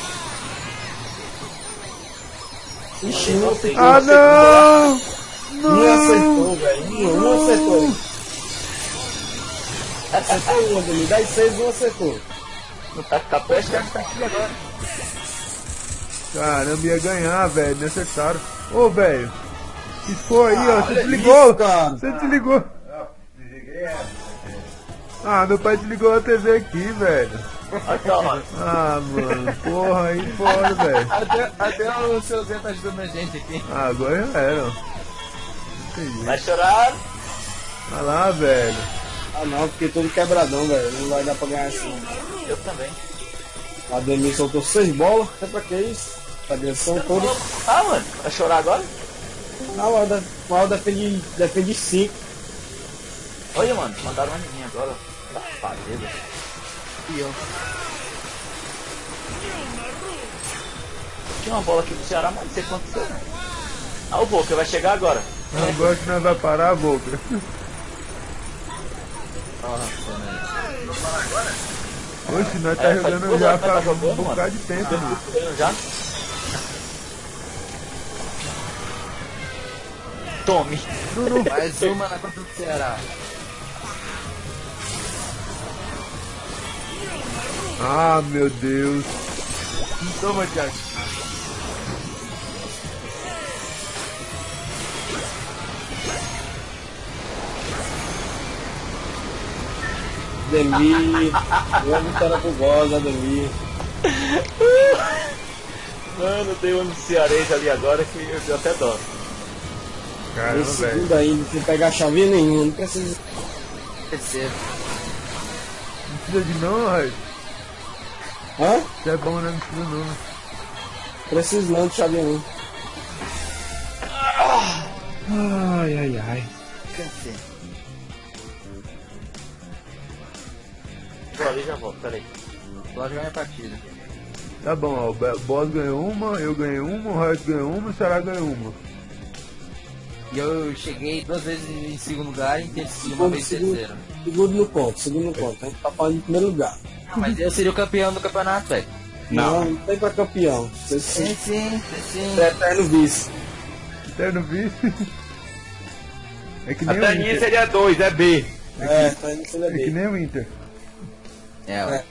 [SPEAKER 2] Ixi, um
[SPEAKER 3] peguei.
[SPEAKER 5] Ah, não!
[SPEAKER 2] um acertou, velho. Um, um acertou. Acertou um, Ademir. dez, seis, um acertou.
[SPEAKER 3] Não tá, tá perto, tá
[SPEAKER 5] Caramba, ia ganhar, velho. Me acertaram. Ô, velho. Piscou aí, ó. Você desligou.
[SPEAKER 2] isso, cara.
[SPEAKER 5] Você desligou. Ah, meu pai desligou a T V aqui, velho. Ah, mano. Porra, aí fora, velho.
[SPEAKER 4] Até, até o seu Zé tá ajudando a gente aqui.
[SPEAKER 5] Ah, agora já era, ó. Entendi.
[SPEAKER 3] Vai chorar?
[SPEAKER 5] Olha lá, velho.
[SPEAKER 2] Ah não, fiquei todo quebradão, velho. Não vai dar pra ganhar assim.
[SPEAKER 3] Eu também.
[SPEAKER 2] A Ademir soltou seis bolas. É pra que isso? Pra direção toda.
[SPEAKER 3] Ah, mano, vai chorar agora?
[SPEAKER 2] Não, o Alda- o Alda defende, defende cinco.
[SPEAKER 3] Olha, mano, mandaram uma menina agora. Safadeza.
[SPEAKER 4] E eu.
[SPEAKER 3] Tinha uma bola aqui pro Ceará, mas não sei quanto foi. Ah, o Boca vai chegar agora.
[SPEAKER 5] Agora que nós vai parar a boca. Oxe, nós tá
[SPEAKER 3] É, faz
[SPEAKER 5] jogando
[SPEAKER 3] duas
[SPEAKER 5] já
[SPEAKER 3] horas que nós
[SPEAKER 5] faz
[SPEAKER 3] tá
[SPEAKER 5] um
[SPEAKER 3] jogando,
[SPEAKER 5] bocado
[SPEAKER 3] mano.
[SPEAKER 5] de tempo, mano.
[SPEAKER 3] Vendo já? Tome.
[SPEAKER 4] Mais uma na conta do Ceará.
[SPEAKER 5] Ah, meu Deus.
[SPEAKER 4] Toma, Thiago.
[SPEAKER 2] Ademir. Boa vitória pro Boss, Ademir.
[SPEAKER 3] Mano, tem um cearense ali agora que eu deu até dó.
[SPEAKER 5] Caramba,
[SPEAKER 2] Esse
[SPEAKER 5] velho.
[SPEAKER 2] segundo ainda, sem pegar chavinha nenhuma. Não precisa.
[SPEAKER 4] Terceiro.
[SPEAKER 5] Não precisa de não, Raio.
[SPEAKER 2] Hã?
[SPEAKER 5] Você é bom, né? Não precisa não, né?
[SPEAKER 2] Preciso não de chavinha nenhuma.
[SPEAKER 1] Ai, ai, ai.
[SPEAKER 4] Cansei.
[SPEAKER 3] Vou ali e já volto, peraí.
[SPEAKER 4] Vou jogar minha partida.
[SPEAKER 5] Tá bom, ó. O Be- Boss ganhou uma, eu ganhei uma, o Raio ganhou uma, o Ceará ganhou uma.
[SPEAKER 4] E eu cheguei duas vezes em segundo lugar e em terceiro, uma vez em
[SPEAKER 2] segundo,
[SPEAKER 4] terceiro.
[SPEAKER 2] segundo no ponto, segundo no ponto. A gente tá falando em primeiro lugar.
[SPEAKER 4] Não, mas eu seria o campeão do campeonato, velho.
[SPEAKER 2] Não, não tem pra campeão. Você
[SPEAKER 4] Sim,
[SPEAKER 2] se
[SPEAKER 4] sim, sim.
[SPEAKER 2] é eterno vice.
[SPEAKER 5] Eterno vice. É que nem
[SPEAKER 1] Até
[SPEAKER 5] o
[SPEAKER 1] a minha
[SPEAKER 5] Inter.
[SPEAKER 1] seria dois, é B.
[SPEAKER 2] É, tá indo ser
[SPEAKER 5] É que
[SPEAKER 2] bem.
[SPEAKER 5] nem o Inter.
[SPEAKER 4] É, ué.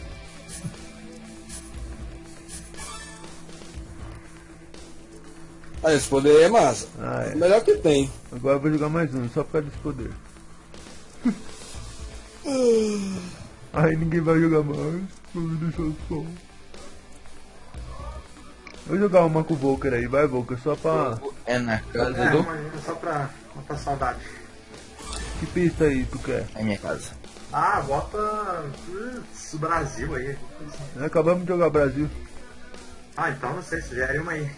[SPEAKER 2] Ah, esse poder é massa.
[SPEAKER 5] Ah, é.
[SPEAKER 2] O melhor que tem.
[SPEAKER 5] Agora eu vou jogar mais um, só por causa desse poder. Aí ninguém vai jogar mais. Vou me deixar só. Vou jogar uma com o Volker aí, vai Volker, só pra...
[SPEAKER 4] É na casa
[SPEAKER 7] É,
[SPEAKER 4] do...
[SPEAKER 7] imagina, só pra matar saudade.
[SPEAKER 5] Que pista aí tu quer?
[SPEAKER 4] É minha casa.
[SPEAKER 7] Ah, bota putz, Brasil aí.
[SPEAKER 5] Acabamos de jogar Brasil.
[SPEAKER 7] Ah, então não sei, sugere uma aí.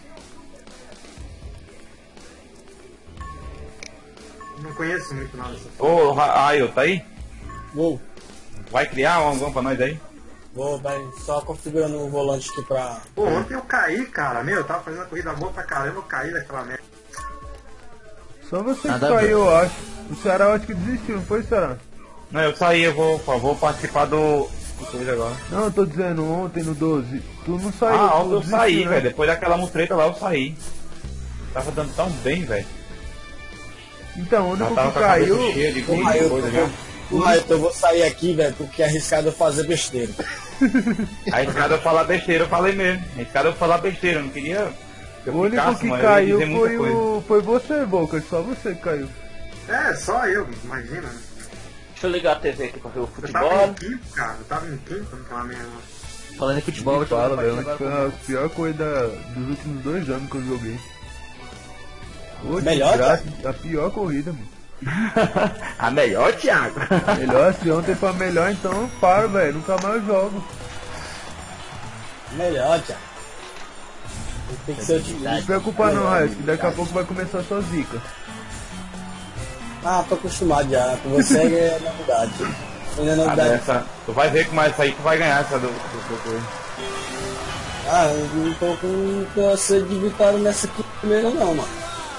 [SPEAKER 7] Não conheço muito não dessa.
[SPEAKER 1] Ô, Raio, tá aí?
[SPEAKER 2] Vou.
[SPEAKER 1] Vai criar alguma pra nós aí?
[SPEAKER 2] Vou, vai só configurando o volante aqui pra.
[SPEAKER 7] Pô, ontem eu caí, cara. Meu, eu tava fazendo uma corrida boa pra caramba, eu caí daquela merda.
[SPEAKER 5] Só você
[SPEAKER 4] Nada
[SPEAKER 5] que
[SPEAKER 4] a ver.
[SPEAKER 5] caiu, eu acho. O Ceará eu acho que desistiu, não foi, Ceará?
[SPEAKER 1] Não, eu saí, eu vou, vou participar do. do coisa agora.
[SPEAKER 5] Não, eu tô dizendo ontem no doze. Tu não saiu.
[SPEAKER 1] Ah,
[SPEAKER 5] tu
[SPEAKER 1] ontem eu
[SPEAKER 5] desistiu,
[SPEAKER 1] saí,
[SPEAKER 5] né?
[SPEAKER 1] velho. Depois daquela mutreta lá eu saí. Tava dando tão bem, velho.
[SPEAKER 5] Então, o
[SPEAKER 1] Já
[SPEAKER 5] único
[SPEAKER 1] tava
[SPEAKER 5] que
[SPEAKER 1] com a cabeça
[SPEAKER 5] caiu.
[SPEAKER 1] cheia de
[SPEAKER 2] Ô,
[SPEAKER 1] coisa,
[SPEAKER 2] Raio,
[SPEAKER 1] coisa
[SPEAKER 2] eu,
[SPEAKER 1] já.
[SPEAKER 2] Ô, Raio, eu vou sair aqui, velho, porque é arriscado eu fazer besteira.
[SPEAKER 1] Aí esse cara eu falar besteira, eu falei mesmo. Esse cara eu falar besteira, eu não queria. que eu
[SPEAKER 5] O único
[SPEAKER 1] ficasse,
[SPEAKER 5] que
[SPEAKER 1] mas eu ia
[SPEAKER 5] caiu
[SPEAKER 1] dizer muita
[SPEAKER 5] foi,
[SPEAKER 1] coisa.
[SPEAKER 5] o, foi você, Volker. Só você que caiu.
[SPEAKER 7] É, só eu, imagina.
[SPEAKER 3] Deixa eu ligar a T V aqui pra ver o
[SPEAKER 7] Eu tava
[SPEAKER 3] futebol.
[SPEAKER 7] em quinto, cara. Eu tava em quinto naquela merda.
[SPEAKER 4] Falando em futebol,
[SPEAKER 5] Me
[SPEAKER 4] eu vou
[SPEAKER 5] fala,
[SPEAKER 4] jogar
[SPEAKER 5] velho.
[SPEAKER 4] partida
[SPEAKER 5] Foi
[SPEAKER 4] agora
[SPEAKER 5] a pior coisa dos últimos dois anos que eu joguei. Ô,
[SPEAKER 2] Melhor,
[SPEAKER 5] desgraça, a pior corrida, mano.
[SPEAKER 4] A melhor, Thiago.
[SPEAKER 5] Melhor, se ontem foi a melhor, então eu paro, velho. Nunca mais eu jogo.
[SPEAKER 2] Melhor, Thiago. Tem que ser
[SPEAKER 5] Não
[SPEAKER 2] utilidade.
[SPEAKER 5] se preocupa não, Raiz, que daqui a pouco vai começar a sua zica.
[SPEAKER 2] Ah, tô acostumado já. Com você é novidade. Ainda é
[SPEAKER 1] Ah,
[SPEAKER 2] novidade.
[SPEAKER 1] dessa, tu vai ver que mais aí tu vai ganhar essa do, do, do, do.
[SPEAKER 2] Ah, eu não tô com com sede de vitória nessa aqui primeiro não, mano.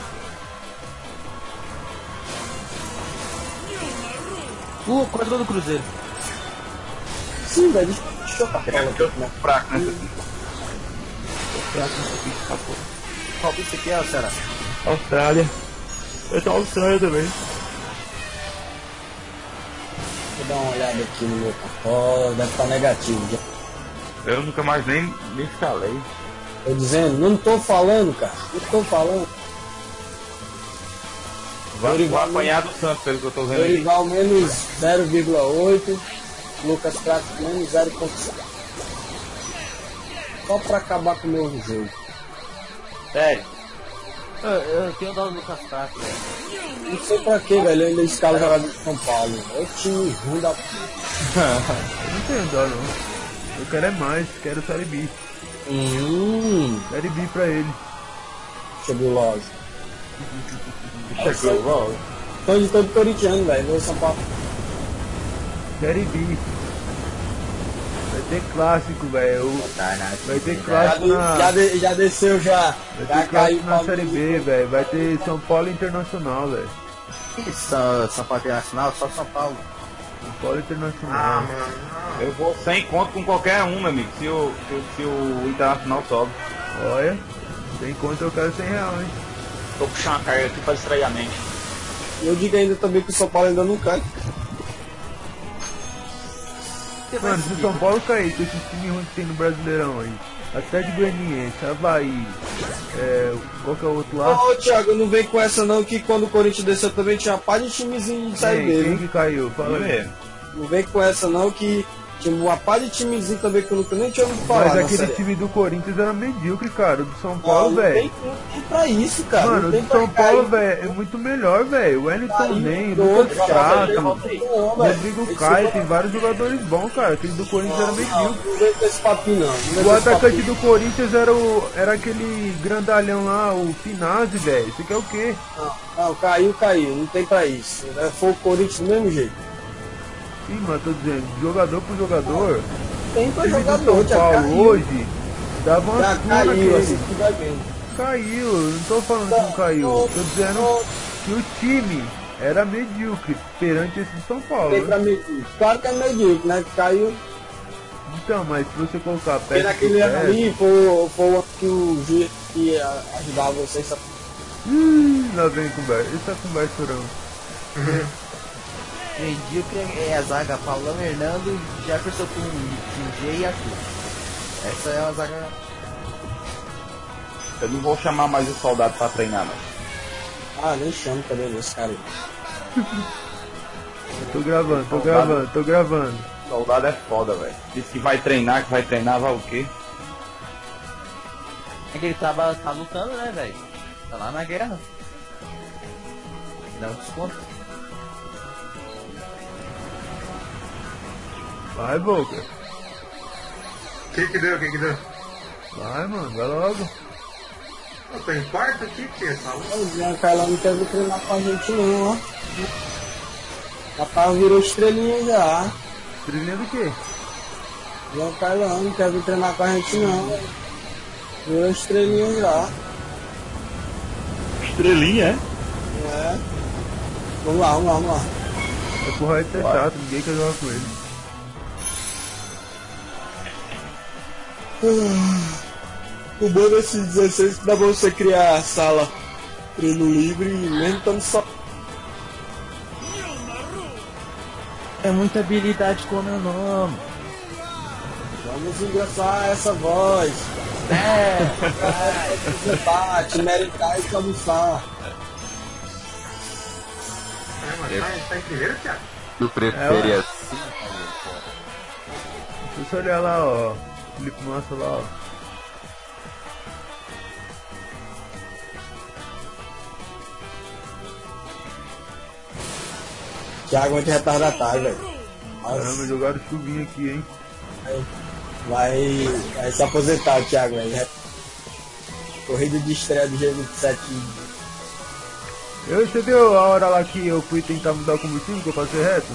[SPEAKER 4] Uh, quadro do Cruzeiro.
[SPEAKER 2] Sim, velho. Deixa eu tocar
[SPEAKER 1] É porque eu tô fraco nessa aqui.
[SPEAKER 4] Qual isso aqui é, será?
[SPEAKER 1] Austrália. Eu tô Austrália também.
[SPEAKER 2] Vou dar uma olhada aqui no meu cartão. Deve estar negativo já.
[SPEAKER 1] Eu nunca mais nem, nem escalei.
[SPEAKER 2] Tô dizendo, não tô falando, cara. Não tô falando.
[SPEAKER 1] Vai,
[SPEAKER 2] Dorival
[SPEAKER 1] vai apanhar do Santos, pelo que eu tô vendo aqui.
[SPEAKER 2] Dorival menos zero vírgula oito. Lucas Prato menos zero vírgula cinco. Só pra acabar com o meu jogo.
[SPEAKER 3] Sério.
[SPEAKER 4] Eu, eu tenho dado no Lucas Prato, velho.
[SPEAKER 2] Não sei pra que, velho. Eu ainda escalo jogador de São Paulo. É o time ruim da p.
[SPEAKER 5] Eu não tenho dó não. Eu quero é mais, quero Série B.
[SPEAKER 2] Hum,
[SPEAKER 5] Série B pra ele.
[SPEAKER 2] chegou logo.
[SPEAKER 1] Chegou logo.
[SPEAKER 2] Tô de todo corintiano, velho. Vou São Paulo.
[SPEAKER 5] Série B. Vai ter clássico, velho. Vai ter
[SPEAKER 2] Já,
[SPEAKER 5] clássico
[SPEAKER 2] de-
[SPEAKER 5] na.
[SPEAKER 2] já, de- já desceu já.
[SPEAKER 5] Vai
[SPEAKER 2] Já
[SPEAKER 5] ter clássico na
[SPEAKER 2] pra-
[SPEAKER 5] Série B, velho. Vai ter São Paulo Internacional, velho.
[SPEAKER 4] São, São Paulo Internacional, só São Paulo.
[SPEAKER 5] São Paulo Internacional.
[SPEAKER 7] Ah, mano.
[SPEAKER 1] Eu vou sem conto com qualquer um, meu amigo, se o, se, o- se o Internacional sobe.
[SPEAKER 5] Olha, tem conta eu quero cem reais, hein?
[SPEAKER 3] Tô puxando a carga aqui pra distrair a mente.
[SPEAKER 2] Eu digo ainda também que o São Paulo ainda não cai.
[SPEAKER 5] Mano, se o São Paulo cair com esse time ruim que tem no Brasileirão aí, Atlético Goianiense, Havaí, é, qual que é o outro lá?
[SPEAKER 2] Ô, Thiago, não vem com essa não, que quando o Corinthians desceu também tinha pá de timezinho de Série
[SPEAKER 5] Quem,
[SPEAKER 2] B,
[SPEAKER 5] quem
[SPEAKER 2] viu?
[SPEAKER 5] que caiu? Fala aí.
[SPEAKER 2] Não vem com essa não, que tinha uma pá de timezinho também que eu nunca nem tinha ouvido falar.
[SPEAKER 5] Mas
[SPEAKER 2] na
[SPEAKER 5] aquele
[SPEAKER 2] Série A.
[SPEAKER 5] time do Corinthians era medíocre, cara. O do São
[SPEAKER 2] Não,
[SPEAKER 5] Paulo,
[SPEAKER 2] não
[SPEAKER 5] velho.
[SPEAKER 2] tem, não tem pra isso, cara.
[SPEAKER 5] Mano,
[SPEAKER 2] não
[SPEAKER 5] o
[SPEAKER 2] tem
[SPEAKER 5] do
[SPEAKER 2] pra
[SPEAKER 5] São
[SPEAKER 2] cair.
[SPEAKER 5] Paulo, velho, é muito melhor, velho. O Wellington
[SPEAKER 2] Cair,
[SPEAKER 5] Nem,
[SPEAKER 2] do
[SPEAKER 5] Lucas
[SPEAKER 2] outro,
[SPEAKER 5] Prato,
[SPEAKER 2] Não, velho.
[SPEAKER 5] Rodrigo
[SPEAKER 2] Esse
[SPEAKER 5] Caio,
[SPEAKER 2] não-
[SPEAKER 5] tem vários jogadores bons, cara. Aquele do Corinthians era
[SPEAKER 2] Não,
[SPEAKER 5] medíocre.
[SPEAKER 2] não vem com esse papinho não. não vem
[SPEAKER 5] O
[SPEAKER 2] com esse
[SPEAKER 5] atacante
[SPEAKER 2] papinho.
[SPEAKER 5] do Corinthians era o. Era aquele grandalhão lá, o Finazzi, velho. Você quer o quê?
[SPEAKER 2] Não, não, caiu, caiu. Não tem pra isso. É, foi o Corinthians do mesmo jeito.
[SPEAKER 5] Sim, mano, tô dizendo, jogador por jogador.
[SPEAKER 2] Tem pra
[SPEAKER 5] O time do
[SPEAKER 2] jogador,
[SPEAKER 5] São
[SPEAKER 2] já
[SPEAKER 5] Paulo
[SPEAKER 2] caiu.
[SPEAKER 5] hoje dava uma
[SPEAKER 2] Já
[SPEAKER 5] surra
[SPEAKER 2] caiu,
[SPEAKER 5] naquele.
[SPEAKER 2] assim que vai vendo.
[SPEAKER 5] Caiu, eu não tô falando que não caiu. Tô dizendo que o time era medíocre perante esse São Paulo.
[SPEAKER 2] Tem pra
[SPEAKER 5] né?
[SPEAKER 2] medir. Claro que é medíocre, né? Que caiu.
[SPEAKER 5] Então, mas se você colocar
[SPEAKER 2] Porque
[SPEAKER 5] peça
[SPEAKER 2] naquele
[SPEAKER 5] por
[SPEAKER 2] ano
[SPEAKER 5] peça,
[SPEAKER 2] ali foi, foi o ano que o juiz ia ajudar vocês a.
[SPEAKER 5] ih, lá vem conversa. Essa conversa não.
[SPEAKER 4] Vendi que é a zaga Paulão, Hernando, Jefferson com com G e Arthur. Essa é a zaga.
[SPEAKER 1] Eu não vou chamar mais o soldado pra treinar, não.
[SPEAKER 2] Ah, nem chamo também desse cara aí.
[SPEAKER 5] Tô gravando, tô gravando, tô gravando.
[SPEAKER 1] Soldado é foda, velho. Diz que vai treinar, que vai treinar, vai o quê?
[SPEAKER 4] É que ele tava, tá lutando, né, velho? Tá lá na guerra. Dá um desconto.
[SPEAKER 5] Vai, Boca.
[SPEAKER 7] O que que deu? O que que deu?
[SPEAKER 5] Vai, mano, vai logo.
[SPEAKER 7] Eu tô em quarto aqui, que tá louco?
[SPEAKER 2] O Jean Carlão não quer vir treinar com a gente não, ó. Rapaz, virou estrelinha já.
[SPEAKER 5] Trilhinha do quê?
[SPEAKER 2] Jean Carlão não quer vir treinar com a gente não. Virou estrelinha já.
[SPEAKER 1] Estrelinha, é?
[SPEAKER 2] É. Vamos lá, vamos lá, vamos lá.
[SPEAKER 5] É porra, é chato, ninguém quer jogar com ele.
[SPEAKER 2] O bom desses dezesseis é que dá pra você criar a sala treino livre e mesmo estando só.
[SPEAKER 4] É muita habilidade com o meu nome.
[SPEAKER 2] Vamos engraçar essa voz. É, debate, meritar e almoçar.
[SPEAKER 7] É, mano, tá, tá em primeiro, Thiago?
[SPEAKER 8] Tu prefere
[SPEAKER 5] É, ué.
[SPEAKER 8] assim?
[SPEAKER 5] Deixa eu olhar lá, ó. Felipe Massa lá, ó.
[SPEAKER 2] Thiago é muito retardatário, velho.
[SPEAKER 5] Caramba, jogaram chuvinha aqui, hein?
[SPEAKER 2] Vai, vai se aposentar o Thiago, velho. Corrida de estreia do G vinte e sete.
[SPEAKER 5] Eu, você viu a hora lá que eu fui tentar mudar o combustível que eu passei reto?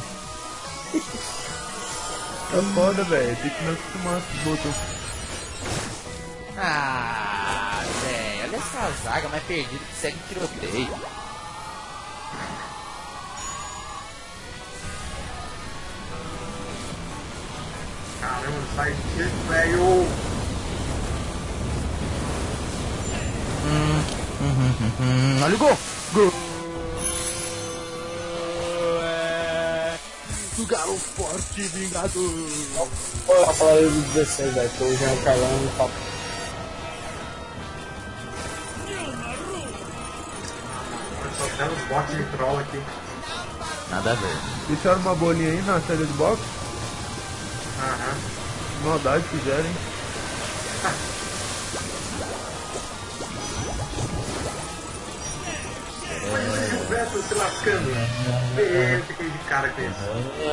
[SPEAKER 5] É foda, velho. Tem que me acostumar com os botões.
[SPEAKER 4] Ah, velho, olha essa zaga mais perdida que segue tiroteio.
[SPEAKER 7] Caramba, sai disso, velho.
[SPEAKER 4] Hum, hum, hum, hum, olha o gol! Gol! É... Do galo forte vingador!
[SPEAKER 2] Olha a palavra do dezesseis, velho. Tô já calando, papo.
[SPEAKER 7] Só tem uns bots de troll aqui.
[SPEAKER 4] Nada a ver.
[SPEAKER 5] Deixaram uma bolinha aí na saída de box?
[SPEAKER 7] Aham.
[SPEAKER 5] Maldade fizeram, hein?
[SPEAKER 7] Imagina o Gilberto se lascando. Vê aquele de cara com isso.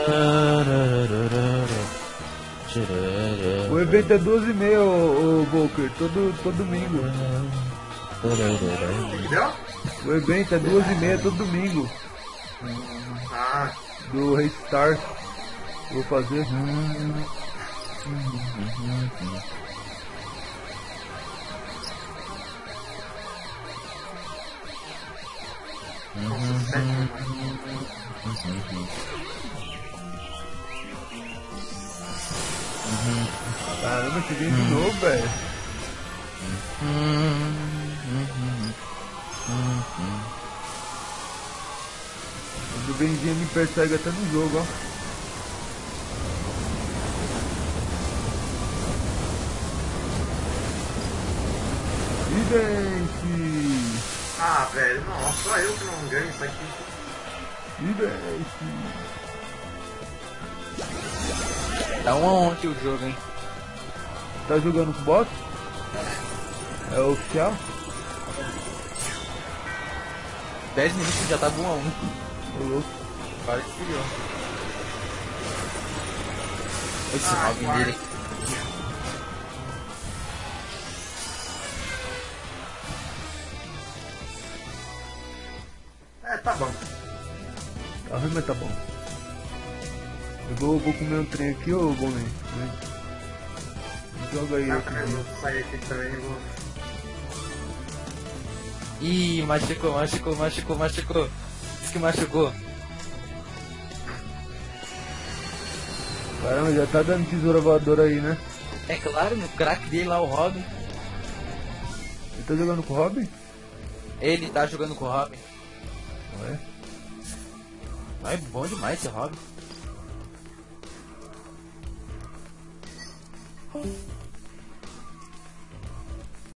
[SPEAKER 5] O evento é doze e meia, ô, ô Volker, todo, todo domingo.
[SPEAKER 7] Entendeu?
[SPEAKER 5] O evento é duas e meia todo domingo.
[SPEAKER 7] Ah,
[SPEAKER 5] Do Restart. Vou fazer. Caramba, cheguei de novo, velho. O Benzinho me persegue até no jogo, ó. E vence!
[SPEAKER 7] ah, velho, nossa, só eu que não ganho isso aqui.
[SPEAKER 5] E vence!
[SPEAKER 4] Tá um a um aqui o jogo, hein?
[SPEAKER 5] Tá jogando com bot? É oficial?
[SPEAKER 4] dez minutos já tá um a um.
[SPEAKER 5] Tô louco.
[SPEAKER 4] Quase que criou. Esse
[SPEAKER 7] Ah,
[SPEAKER 4] Robin
[SPEAKER 7] guarda.
[SPEAKER 4] dele.
[SPEAKER 7] É, tá bom.
[SPEAKER 5] Tá ruim, mas tá bom. Eu vou, vou comer um trem aqui, ô Boninho. Joga aí.
[SPEAKER 7] Ah,
[SPEAKER 5] outro
[SPEAKER 7] eu
[SPEAKER 5] dia.
[SPEAKER 7] vou sair aqui também e vou.
[SPEAKER 4] Ih, machucou, machucou, machucou, machucou. Diz que machucou.
[SPEAKER 5] Caramba, já tá dando tesoura voadora aí, né?
[SPEAKER 4] É claro, no craque dele lá, o Robin.
[SPEAKER 5] Ele tá jogando com o Robin?
[SPEAKER 4] Ele tá jogando com o Robin.
[SPEAKER 5] Ué?
[SPEAKER 4] É bom demais esse Robin.